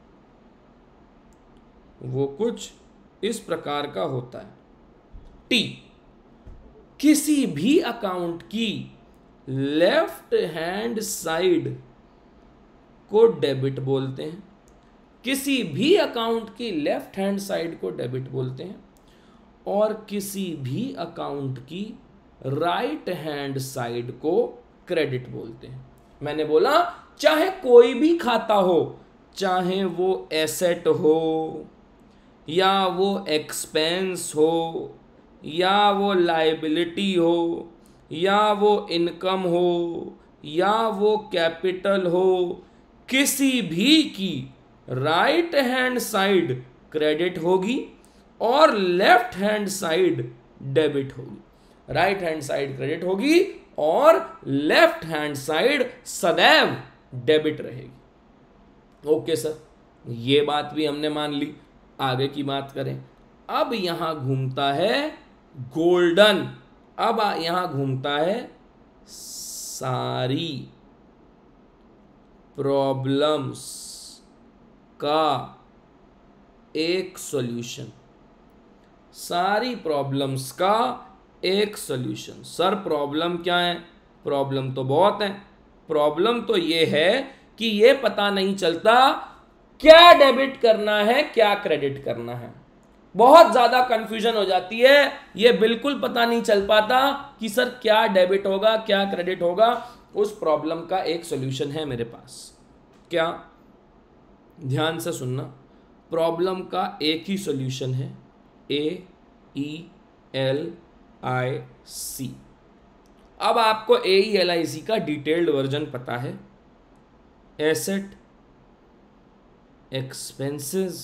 वो कुछ इस प्रकार का होता है टी। किसी भी अकाउंट की लेफ्ट हैंड साइड को डेबिट बोलते हैं, किसी भी अकाउंट की लेफ्ट हैंड साइड को डेबिट बोलते हैं, और किसी भी अकाउंट की राइट हैंड साइड को क्रेडिट बोलते हैं। मैंने बोला चाहे कोई भी खाता हो, चाहे वो एसेट हो या वो एक्सपेंस हो या वो लायबिलिटी हो या वो इनकम हो या वो कैपिटल हो, किसी भी की राइट हैंड साइड क्रेडिट होगी और लेफ्ट हैंड साइड डेबिट होगी। राइट हैंड साइड क्रेडिट होगी और लेफ्ट हैंड साइड सदैव डेबिट रहेगी। ओके सर, ये बात भी हमने मान ली। आगे की बात करें, अब यहां घूमता है गोल्डन, अब यहां घूमता है सारी प्रॉब्लम्स का एक सॉल्यूशन, सारी प्रॉब्लम्स का एक सॉल्यूशन। सर प्रॉब्लम क्या है? प्रॉब्लम तो बहुत है। प्रॉब्लम तो ये है कि ये पता नहीं चलता क्या डेबिट करना है क्या क्रेडिट करना है। बहुत ज्यादा कंफ्यूजन हो जाती है, ये बिल्कुल पता नहीं चल पाता कि सर क्या डेबिट होगा क्या क्रेडिट होगा। उस प्रॉब्लम का एक सॉल्यूशन है मेरे पास। क्या? ध्यान से सुनना, प्रॉब्लम का एक ही सॉल्यूशन है, AELIC। अब आपको AELIC का डिटेल्ड वर्जन पता है। एसेट, एक्सपेंसेस,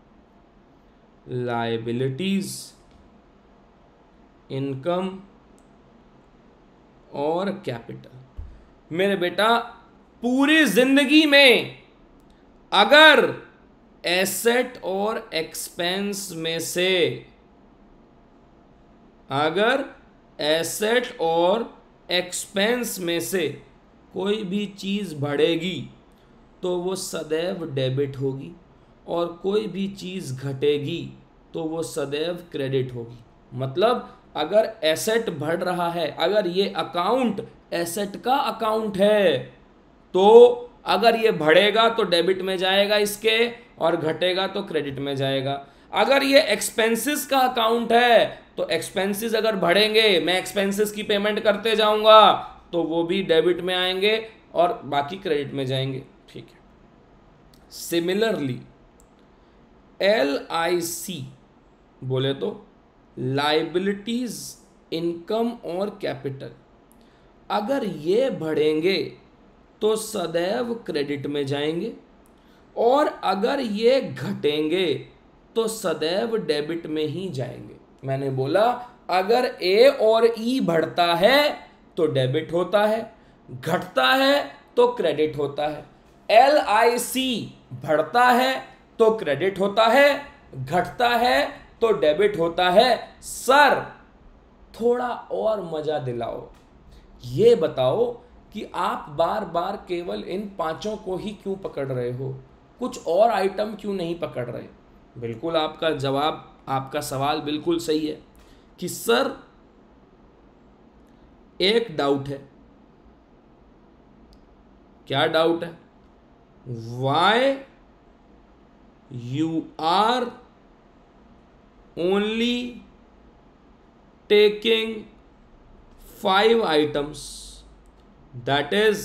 लायबिलिटीज, इनकम और कैपिटल। मेरे बेटा पूरी जिंदगी में अगर एसेट और एक्सपेंस में से, अगर एसेट और एक्सपेंस में से कोई भी चीज बढ़ेगी तो वो सदैव डेबिट होगी, और कोई भी चीज़ घटेगी तो वो सदैव क्रेडिट होगी। मतलब अगर एसेट बढ़ रहा है, अगर ये अकाउंट एसेट का अकाउंट है, तो अगर ये बढ़ेगा तो डेबिट में जाएगा इसके, और घटेगा तो क्रेडिट में जाएगा। अगर ये एक्सपेंसेस का अकाउंट है तो एक्सपेंसेस अगर बढ़ेंगे, मैं एक्सपेंसेस की पेमेंट करते जाऊंगा, तो वो भी डेबिट में आएंगे और बाकी क्रेडिट में जाएंगे। ठीक है। सिमिलरली LIC बोले तो लाइबिलिटीज, इनकम और कैपिटल, अगर ये बढ़ेंगे तो सदैव क्रेडिट में जाएंगे, और अगर ये घटेंगे तो सदैव डेबिट में ही जाएंगे। मैंने बोला अगर A और E बढ़ता है तो डेबिट होता है, घटता है तो क्रेडिट होता है। LIC बढ़ता है तो क्रेडिट होता है, घटता है तो डेबिट होता है। सर थोड़ा और मजा दिलाओ, ये बताओ कि आप बार बार केवल इन पांचों को ही क्यों पकड़ रहे हो, कुछ और आइटम क्यों नहीं पकड़ रहे। बिल्कुल आपका जवाब, आपका सवाल बिल्कुल सही है कि सर एक डाउट है। क्या डाउट है? Why you are only taking 5 items, that is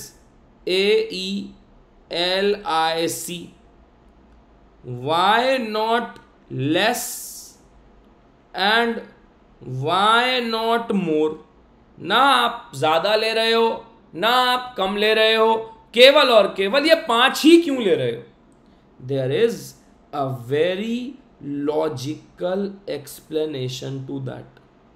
AELIC, why not less and why not more? ना आप ज्यादा ले रहे हो ना आप कम ले रहे हो, केवल और केवल ये 5 ही क्यों ले रहे हो? There is a very logical explanation to that.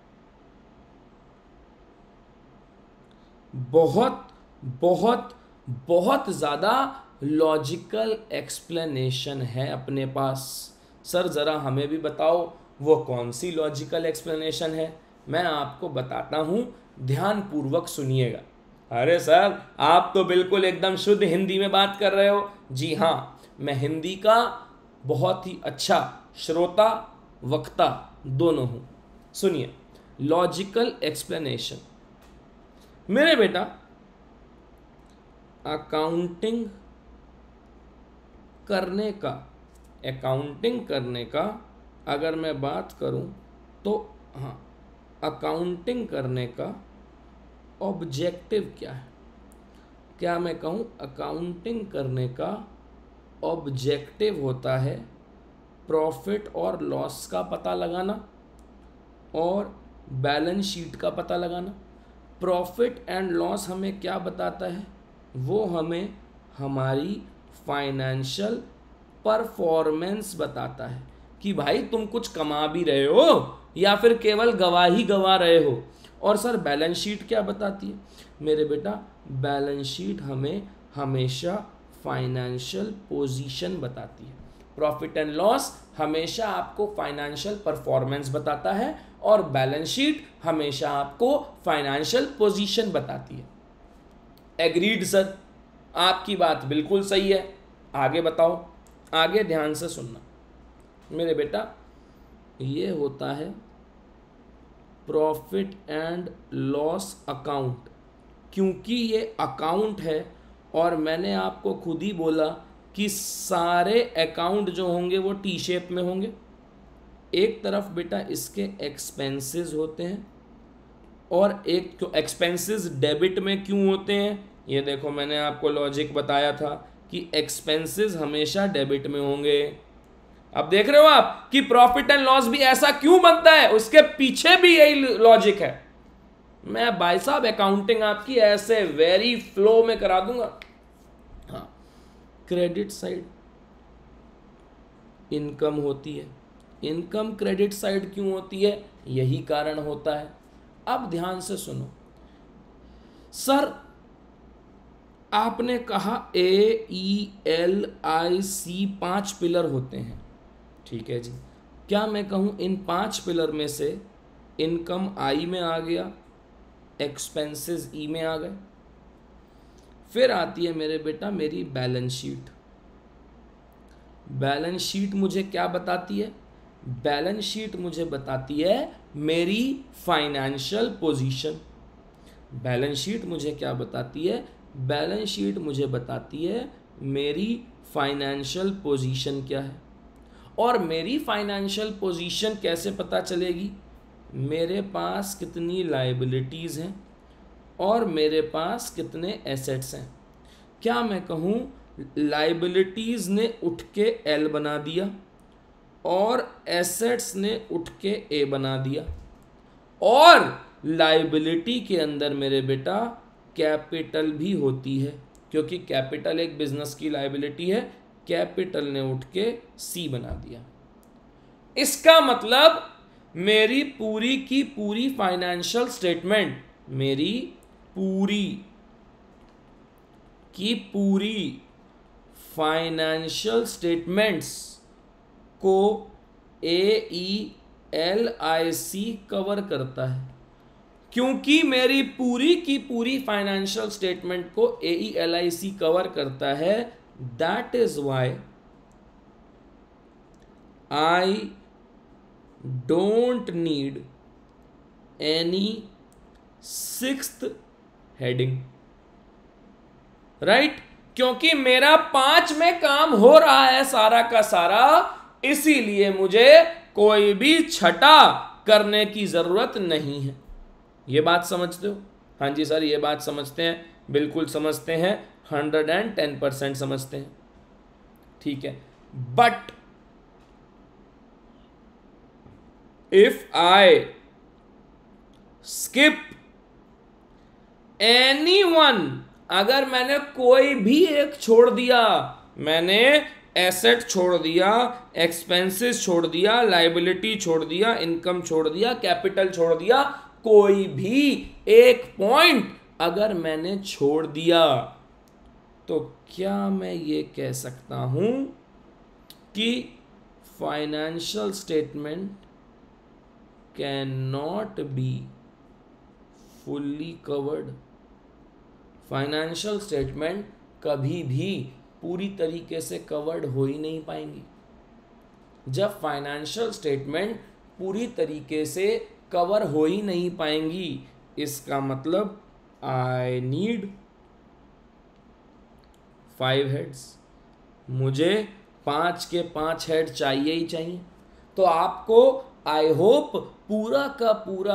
बहुत बहुत बहुत ज़्यादा लॉजिकल एक्सप्लेनेशन है अपने पास। सर ज़रा हमें भी बताओ वो कौन सी लॉजिकल एक्सप्लेनेशन है। मैं आपको बताता हूँ, ध्यानपूर्वक सुनिएगा। अरे सर आप तो बिल्कुल एकदम शुद्ध हिंदी में बात कर रहे हो। जी हाँ, मैं हिंदी का बहुत ही अच्छा श्रोता वक्ता दोनों हूँ। सुनिए लॉजिकल एक्सप्लेनेशन। मेरे बेटा अकाउंटिंग करने का अगर मैं बात करूं तो हाँ, अकाउंटिंग करने का ऑब्जेक्टिव क्या है? क्या मैं कहूं अकाउंटिंग करने का ऑब्जेक्टिव होता है प्रॉफिट और लॉस का पता लगाना और बैलेंस शीट का पता लगाना। प्रॉफिट एंड लॉस हमें क्या बताता है? वो हमें हमारी फाइनेंशियल परफॉर्मेंस बताता है कि भाई तुम कुछ कमा भी रहे हो या फिर केवल गवाही गवा रहे हो। और सर बैलेंस शीट क्या बताती है? मेरे बेटा बैलेंस शीट हमें हमेशा फाइनेंशियल पोजीशन बताती है। प्रॉफिट एंड लॉस हमेशा आपको फाइनेंशियल परफॉर्मेंस बताता है और बैलेंस शीट हमेशा आपको फाइनेंशियल पोजीशन बताती है। एग्रीड सर, आपकी बात बिल्कुल सही है। आगे बताओ, आगे ध्यान से सुनना मेरे बेटा। ये होता है प्रॉफिट एंड लॉस अकाउंट। क्योंकि ये अकाउंट है और मैंने आपको खुद ही बोला कि सारे अकाउंट जो होंगे वो टी शेप में होंगे। एक तरफ बेटा इसके एक्सपेंसेस होते हैं और एक एक्सपेंसेस डेबिट में क्यों होते हैं? ये देखो मैंने आपको लॉजिक बताया था कि एक्सपेंसेस हमेशा डेबिट में होंगे। अब देख रहे हो आप कि प्रॉफिट एंड लॉस भी ऐसा क्यों बनता है, उसके पीछे भी यही लॉजिक है। मैं भाई साहब अकाउंटिंग आपकी ऐसे वेरी फ्लो में करा दूंगा। हाँ, क्रेडिट साइड इनकम होती है। इनकम क्रेडिट साइड क्यों होती है? यही कारण होता है। अब ध्यान से सुनो सर, आपने कहा AELIC 5 पिलर होते हैं, ठीक है जी। क्या मैं कहूं इन 5 पिलर में से इनकम I में आ गया, एक्सपेंसेस E में आ गए, फिर आती है मेरे बेटा मेरी बैलेंस शीट। बैलेंस शीट मुझे क्या बताती है? बैलेंस शीट मुझे बताती है मेरी फाइनेंशियल पोजीशन। बैलेंस शीट मुझे क्या बताती है? बैलेंस शीट मुझे बताती है मेरी फाइनेंशियल पोजीशन क्या है। और मेरी फाइनेंशियल पोजीशन कैसे पता चलेगी? मेरे पास कितनी लायबिलिटीज़ हैं और मेरे पास कितने एसेट्स हैं। क्या मैं कहूँ लायबिलिटीज़ ने उठ के एल बना दिया और एसेट्स ने उठ के ए बना दिया, और लायबिलिटी के अंदर मेरे बेटा कैपिटल भी होती है, क्योंकि कैपिटल एक बिजनेस की लायबिलिटी है। कैपिटल ने उठ के सी बना दिया। इसका मतलब मेरी पूरी की पूरी फाइनेंशियल स्टेटमेंट, मेरी पूरी की पूरी फाइनेंशियल स्टेटमेंट्स को AELIC कवर करता है। क्योंकि मेरी पूरी की पूरी फाइनेंशियल स्टेटमेंट को AELIC कवर करता है, that is why I don't need any sixth heading, right? क्योंकि मेरा 5 में काम हो रहा है सारा का सारा, इसीलिए मुझे कोई भी छठा करने की जरूरत नहीं है। ये बात समझते हो? हाँ जी सर, ये बात समझते हैं, बिल्कुल समझते हैं, 110% समझते हैं। ठीक है, but if I skip anyone, अगर मैंने कोई भी एक छोड़ दिया, मैंने एसेट छोड़ दिया, एक्सपेंसेस छोड़ दिया, लायबिलिटी छोड़ दिया, इनकम छोड़ दिया, कैपिटल छोड़ दिया, कोई भी एक पॉइंट अगर मैंने छोड़ दिया, तो क्या मैं ये कह सकता हूं कि financial statement can not be fully covered? Financial statement कभी भी पूरी तरीके से कवर्ड हो ही नहीं पाएंगी। जब फाइनेंशियल स्टेटमेंट पूरी तरीके से कवर हो ही नहीं पाएंगी, इसका मतलब आई नीड 5 हेड्स। मुझे 5 के 5 हेड चाहिए ही चाहिए। तो आपको आई होप पूरा का पूरा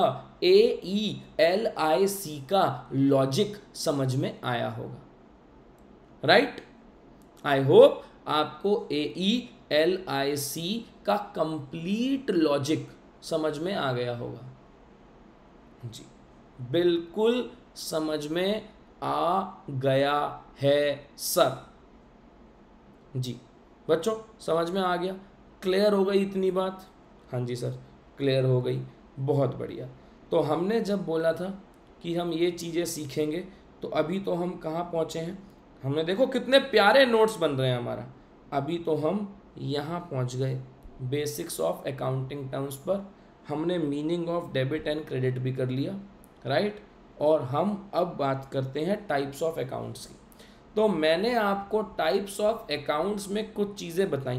AELIC का लॉजिक समझ में आया होगा, राइट? आई होप आपको AELIC का कंप्लीट लॉजिक समझ में आ गया होगा। जी, बिल्कुल समझ में आ गया है सर। जी बच्चों, समझ में आ गया? क्लियर हो गई इतनी बात? हाँ जी सर, क्लियर हो गई, बहुत बढ़िया। तो हमने जब बोला था कि हम ये चीज़ें सीखेंगे, तो अभी तो हम कहाँ पहुँचे हैं? हमने देखो कितने प्यारे नोट्स बन रहे हैं हमारा। अभी तो हम यहाँ पहुँच गए बेसिक्स ऑफ अकाउंटिंग टर्म्स पर। हमने meaning of debit and credit भी कर लिया, राइट? और हम अब बात करते हैं टाइप्स ऑफ अकाउंट्स की। तो मैंने आपको टाइप्स ऑफ अकाउंट्स में कुछ चीज़ें बताई।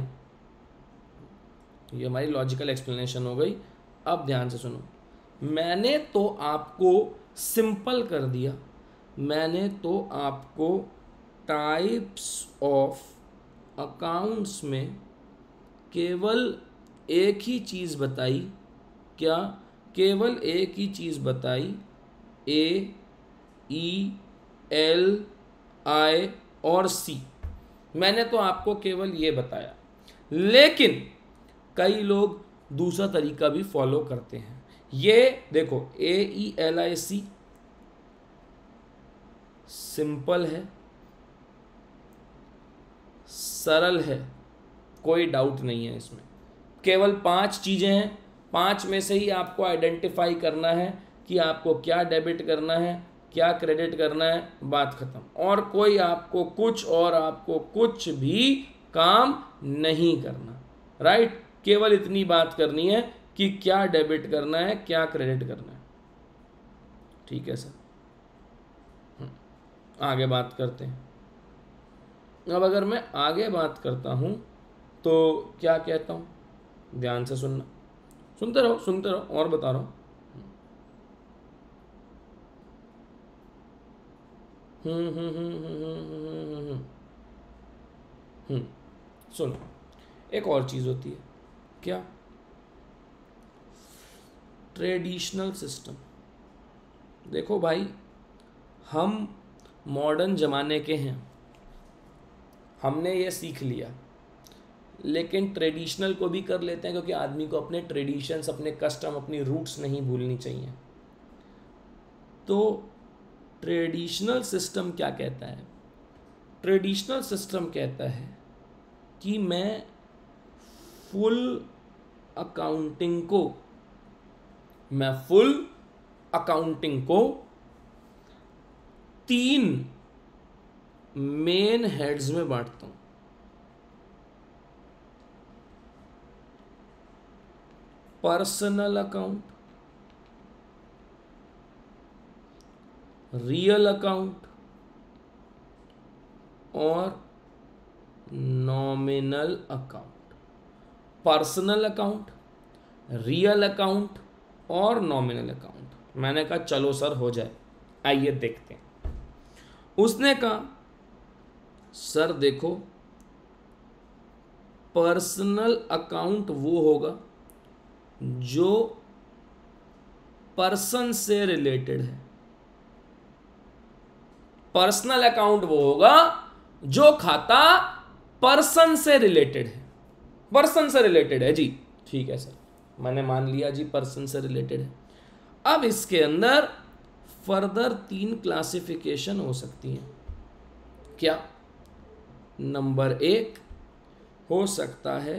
ये हमारी लॉजिकल एक्सप्लेनेशन हो गई। अब ध्यान से सुनो, मैंने तो आपको सिंपल कर दिया, मैंने तो आपको टाइप्स ऑफ अकाउंट्स में केवल एक ही चीज़ बताई। क्या? केवल एक ही चीज़ बताई, AELI और C। मैंने तो आपको केवल ये बताया, लेकिन कई लोग दूसरा तरीका भी फॉलो करते हैं। ये देखो, AELIC सिंपल है, सरल है, कोई डाउट नहीं है इसमें। केवल 5 चीज़ें हैं, 5 में से ही आपको आइडेंटिफाई करना है कि आपको क्या डेबिट करना है, क्या क्रेडिट करना है, बात खत्म। और कोई आपको कुछ भी काम नहीं करना, राइट? केवल इतनी बात करनी है कि क्या डेबिट करना है, क्या क्रेडिट करना है। ठीक है सर? आगे बात करते हैं। अब अगर मैं आगे बात करता हूं तो क्या कहता हूं, ध्यान से सुनना, सुनते रहो और बता रहा हूं। सुनो, एक और चीज होती है, क्या? Traditional system. देखो भाई, हम मॉडर्न ज़माने के हैं, हमने ये सीख लिया, लेकिन ट्रेडिशनल को भी कर लेते हैं, क्योंकि आदमी को अपने ट्रेडिशंस, अपने कस्टम, अपनी रूट्स नहीं भूलनी चाहिए। तो ट्रेडिशनल सिस्टम क्या कहता है? ट्रेडिशनल सिस्टम कहता है कि मैं फुल अकाउंटिंग को 3 मेन हेड्स में बांटता हूं। पर्सनल अकाउंट, रियल अकाउंट और nominal account. Personal account, real account और नॉमिनल अकाउंट। मैंने कहा चलो सर हो जाए, आइए देखते हैं। उसने कहा सर देखो, पर्सनल अकाउंट वो होगा जो पर्सन से रिलेटेड है। पर्सनल अकाउंट वो होगा जो खाता पर्सन से रिलेटेड है। पर्सन से रिलेटेड है जी, ठीक है सर, मैंने मान लिया जी पर्सन से रिलेटेड है। अब इसके अंदर फर्दर 3 क्लासिफिकेशन हो सकती हैं। क्या? नंबर 1 हो सकता है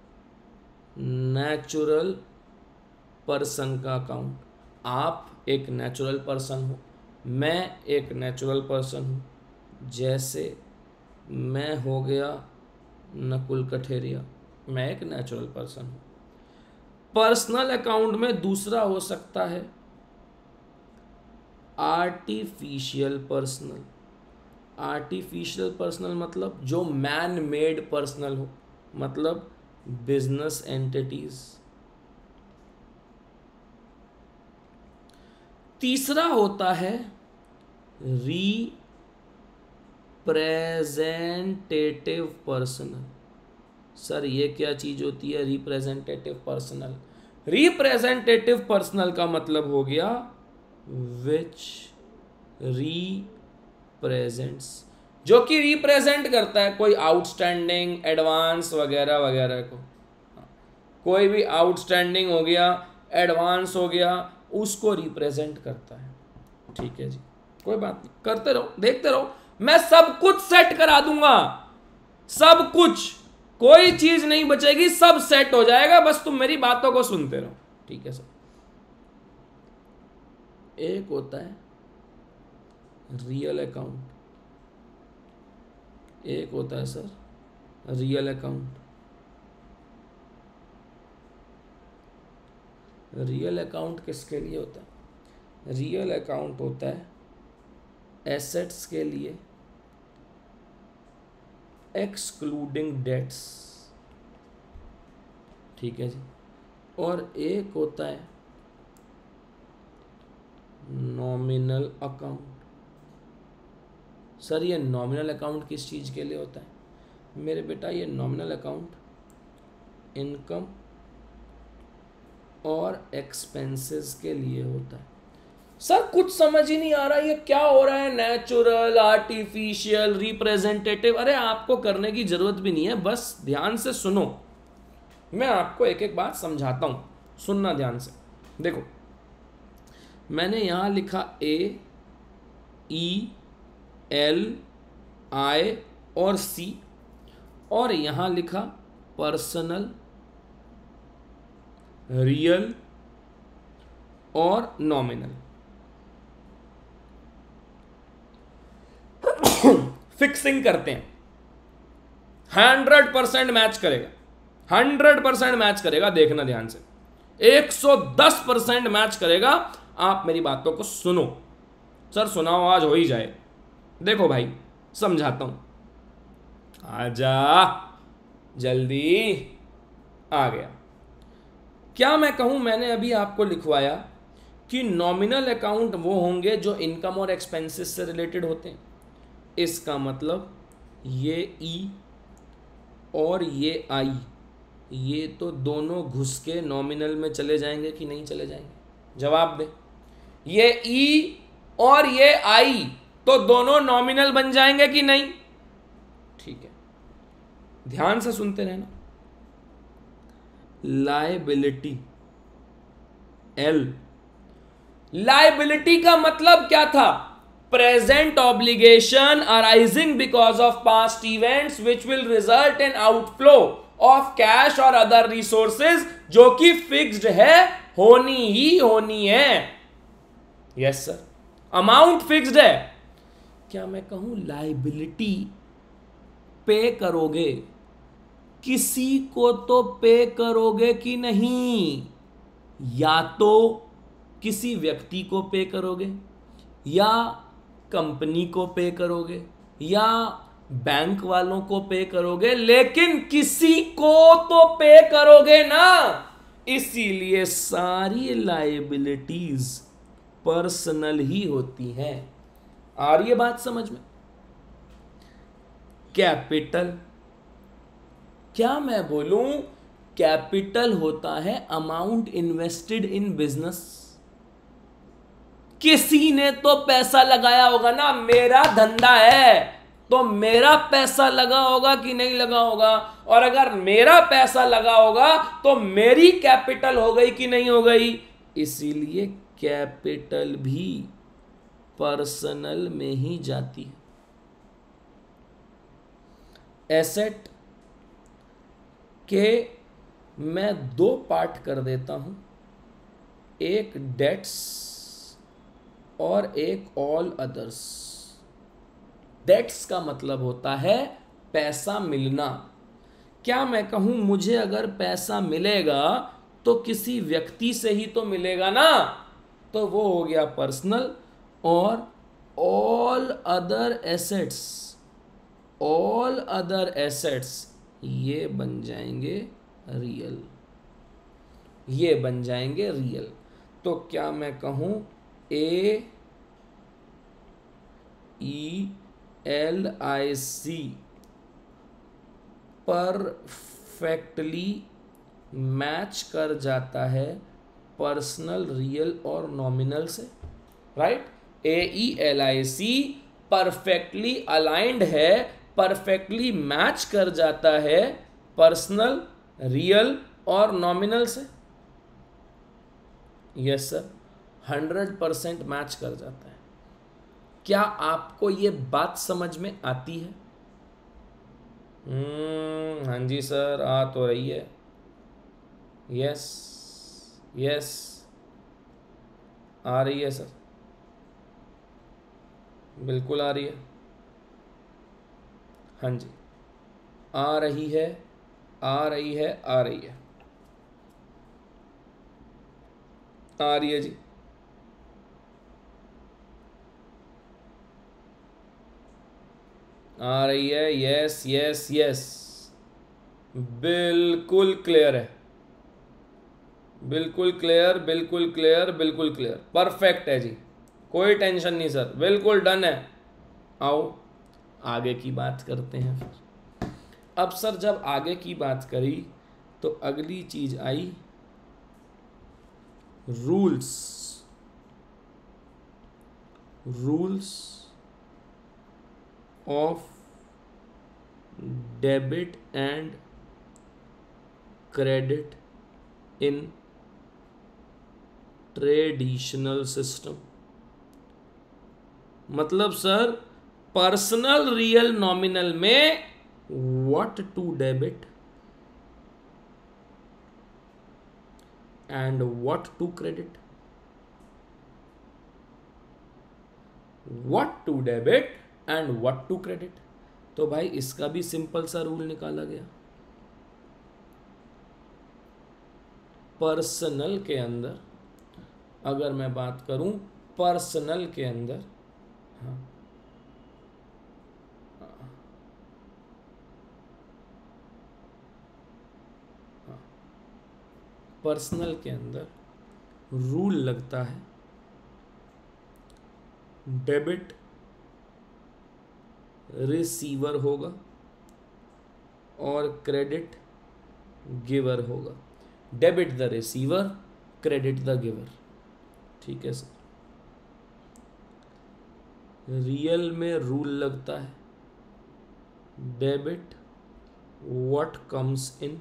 नेचुरल पर्सन का अकाउंट। आप एक नेचुरल पर्सन हो, मैं एक नेचुरल पर्सन हूँ। जैसे मैं हो गया नकुल कठेरिया, मैं एक नेचुरल पर्सन हूँ। पर्सनल अकाउंट में दूसरा हो सकता है आर्टिफिशियल पर्सनल। आर्टिफिशियल पर्सनल मतलब जो मैन मेड पर्सनल हो, मतलब बिजनेस एंटिटीज। तीसरा होता है रिप्रेजेंटेटिव पर्सनल। सर ये क्या चीज होती है रिप्रेजेंटेटिव पर्सनल? रिप्रेजेंटेटिव पर्सनल का मतलब हो गया विच रिप्रेजेंट्स, जो कि रिप्रेजेंट करता है कोई आउटस्टैंडिंग, एडवांस वगैरह वगैरह को। कोई भी आउटस्टैंडिंग हो गया, एडवांस हो गया, उसको रिप्रेजेंट करता है। ठीक है जी, कोई बात नहीं, करते रहो, देखते रहो, मैं सब कुछ सेट करा दूंगा, सब कुछ, कोई चीज नहीं बचेगी, सब सेट हो जाएगा, बस तुम मेरी बातों को सुनते रहो। ठीक है सर। एक होता है रियल अकाउंट, एक होता है sir real account. Real account किसके लिए होता है? रियल अकाउंट होता है एसेट्स के लिए, एक्सक्लूडिंग डेट्स। ठीक है जी। और एक होता है नॉमिनल अकाउंट। सर ये नॉमिनल अकाउंट किस चीज़ के लिए होता है? मेरे बेटा ये नॉमिनल अकाउंट इनकम और एक्सपेंसेस के लिए होता है। सर कुछ समझ ही नहीं आ रहा ये क्या हो रहा है, नेचुरल, आर्टिफिशियल, रिप्रेजेंटेटिव। अरे आपको करने की जरूरत भी नहीं है, बस ध्यान से सुनो, मैं आपको एक एक बात समझाता हूं, सुनना ध्यान से। देखो मैंने यहां लिखा A, E, L, I और C, और यहां लिखा पर्सनल, रियल और नॉमिनल। फिक्सिंग करते हैं, 100% मैच करेगा, 100% मैच करेगा, देखना ध्यान से, 110% मैच करेगा। आप मेरी बातों को सुनो, सर सुनाओ आज हो ही जाए, देखो भाई समझाता हूं, आजा जल्दी, आ गया। क्या मैं कहूं, मैंने अभी आपको लिखवाया कि नॉमिनल अकाउंट वो होंगे जो इनकम और एक्सपेंसेस से रिलेटेड होते हैं। इसका मतलब ये ई और ये आई, ये तो दोनों घुस के नॉमिनल में चले जाएंगे कि नहीं चले जाएंगे? जवाब दे। ये ई और ये आई तो दोनों नॉमिनल बन जाएंगे कि नहीं? ठीक है, ध्यान से सुनते रहना। लायबिलिटी एल, लायबिलिटी का मतलब क्या था? Present obligation arising because of past events which will result in outflow of cash और अदर रिसोर्सेज, जो कि फिक्स्ड है, होनी ही होनी है। यस सर, अमाउंट फिक्स्ड है। क्या मैं कहूं लायबिलिटी पे करोगे, किसी को तो पे करोगे कि नहीं? या तो किसी व्यक्ति को पे करोगे, या कंपनी को पे करोगे, या बैंक वालों को पे करोगे, लेकिन किसी को तो पे करोगे ना। इसीलिए सारी लायबिलिटीज पर्सनल ही होती हैं। आ रही है बात समझ में? कैपिटल, क्या मैं बोलूं, कैपिटल होता है अमाउंट इन्वेस्टेड इन बिजनेस। किसी ने तो पैसा लगाया होगा ना, मेरा धंधा है तो मेरा पैसा लगा होगा कि नहीं लगा होगा? और अगर मेरा पैसा लगा होगा तो मेरी कैपिटल हो गई कि नहीं हो गई? इसीलिए कैपिटल भी पर्सनल में ही जाती है। एसेट के मैं दो पार्ट कर देता हूं, एक डेट्स और एक ऑल अदर्स। डेट्स का मतलब होता है पैसा मिलना। क्या मैं कहूं, मुझे अगर पैसा मिलेगा तो किसी व्यक्ति से ही तो मिलेगा ना, तो वो हो गया पर्सनल। और all other assets, all other assets ये बन जाएंगे रियल, ये बन जाएंगे रियल। तो क्या मैं कहूं AELIC परफेक्टली मैच कर जाता है पर्सनल, रियल और नॉमिनल से, राइट? AELIC परफेक्टली अलाइंड है, परफेक्टली मैच कर जाता है पर्सनल, रियल और नॉमिनल से। यस सर, 100% मैच कर जाता है। क्या आपको ये बात समझ में आती है? हाँ जी सर, आ तो रही है। यस यस, आ रही है सर, बिल्कुल आ रही है। हाँ जी, आ रही है, आ रही है, आ रही है, आ रही है जी। आ रही है, यस यस यस, बिल्कुल क्लियर है, बिल्कुल क्लियर, बिल्कुल क्लियर, बिल्कुल क्लियर, परफेक्ट है जी, कोई टेंशन नहीं सर, बिल्कुल डन है। आओ आगे की बात करते हैं फिर। अब सर जब आगे की बात करी तो अगली चीज आई rules. Rules of debit and credit in traditional system. मतलब सर पर्सनल, रियल, नॉमिनल में what to debit and what to credit, what to debit and what to credit. तो भाई इसका भी सिंपल सा रूल निकाला गया। पर्सनल के अंदर अगर मैं बात करूं, पर्सनल के अंदर, हाँ, पर्सनल के अंदर रूल लगता है डेबिट रिसीवर होगा और क्रेडिट गिवर होगा। Debit the receiver, credit the giver. ठीक है सर। रियल में रूल लगता है debit what comes in,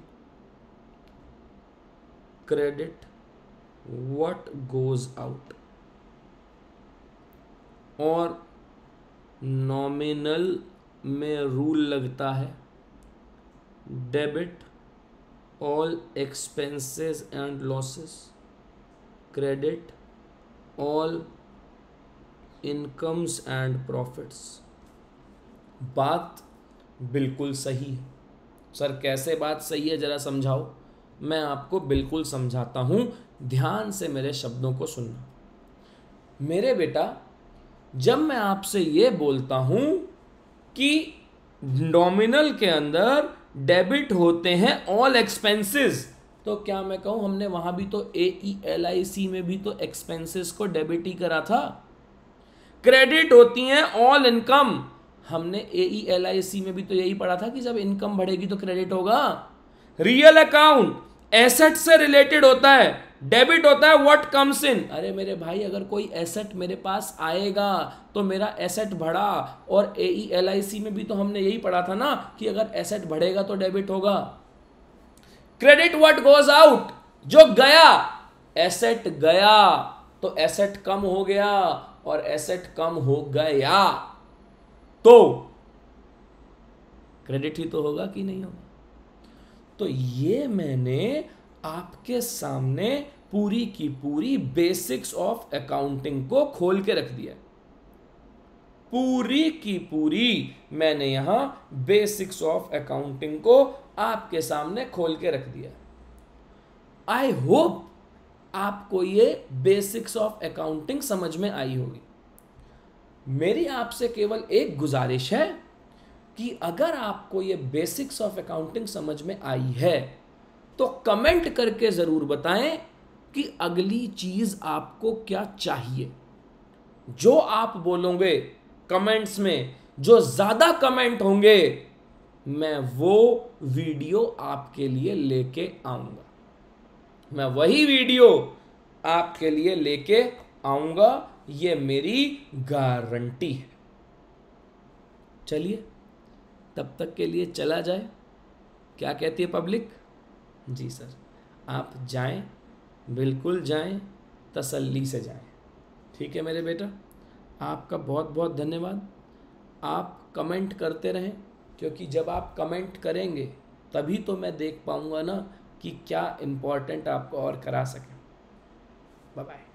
credit what goes out. और नॉमिनल में रूल लगता है debit all expenses and losses, credit all incomes and profits. बात बिल्कुल सही है सर। कैसे बात सही है जरा समझाओ। मैं आपको बिल्कुल समझाता हूं, ध्यान से मेरे शब्दों को सुनना। मेरे बेटा, जब मैं आपसे ये बोलता हूं कि नॉमिनल के अंदर डेबिट होते हैं ऑल एक्सपेंसेस, तो क्या मैं कहूं हमने वहां भी तो AELIC में भी तो एक्सपेंसेस को डेबिट ही करा था। क्रेडिट होती हैं ऑल इनकम, हमने AELIC में भी तो यही पढ़ा था कि जब इनकम बढ़ेगी तो क्रेडिट होगा। रियल अकाउंट एसेट से रिलेटेड होता है, डेबिट होता है व्हाट कम्स इन। अरे मेरे भाई, अगर कोई एसेट मेरे पास आएगा तो मेरा एसेट बढ़ा, और AELIC में भी तो हमने यही पढ़ा था ना कि अगर एसेट बढ़ेगा तो डेबिट होगा। क्रेडिट व्हाट गोज आउट, जो गया, एसेट गया तो एसेट कम हो गया, और एसेट कम हो गया तो क्रेडिट ही तो होगा कि नहीं होगा। तो ये मैंने आपके सामने पूरी की पूरी बेसिक्स ऑफ अकाउंटिंग को खोल के रख दिया। पूरी की पूरी मैंने यहां बेसिक्स ऑफ अकाउंटिंग को आपके सामने खोल के रख दिया। आई होप आपको ये बेसिक्स ऑफ अकाउंटिंग समझ में आई होगी। मेरी आपसे केवल एक गुजारिश है कि अगर आपको ये बेसिक्स ऑफ अकाउंटिंग समझ में आई है तो कमेंट करके जरूर बताएं कि अगली चीज आपको क्या चाहिए। जो आप बोलोगे कमेंट्स में, जो ज्यादा कमेंट होंगे, मैं वो वीडियो आपके लिए लेके आऊंगा। मैं वही वीडियो आपके लिए लेके आऊंगा, ये मेरी गारंटी है। चलिए, तब तक के लिए चला जाए। क्या कहती है पब्लिक? जी सर, आप जाएं, बिल्कुल जाएं, तसल्ली से जाएं। ठीक है मेरे बेटा, आपका बहुत बहुत धन्यवाद। आप कमेंट करते रहें, क्योंकि जब आप कमेंट करेंगे तभी तो मैं देख पाऊंगा ना कि क्या इम्पोर्टेंट आपको और करा सकें। Bye bye.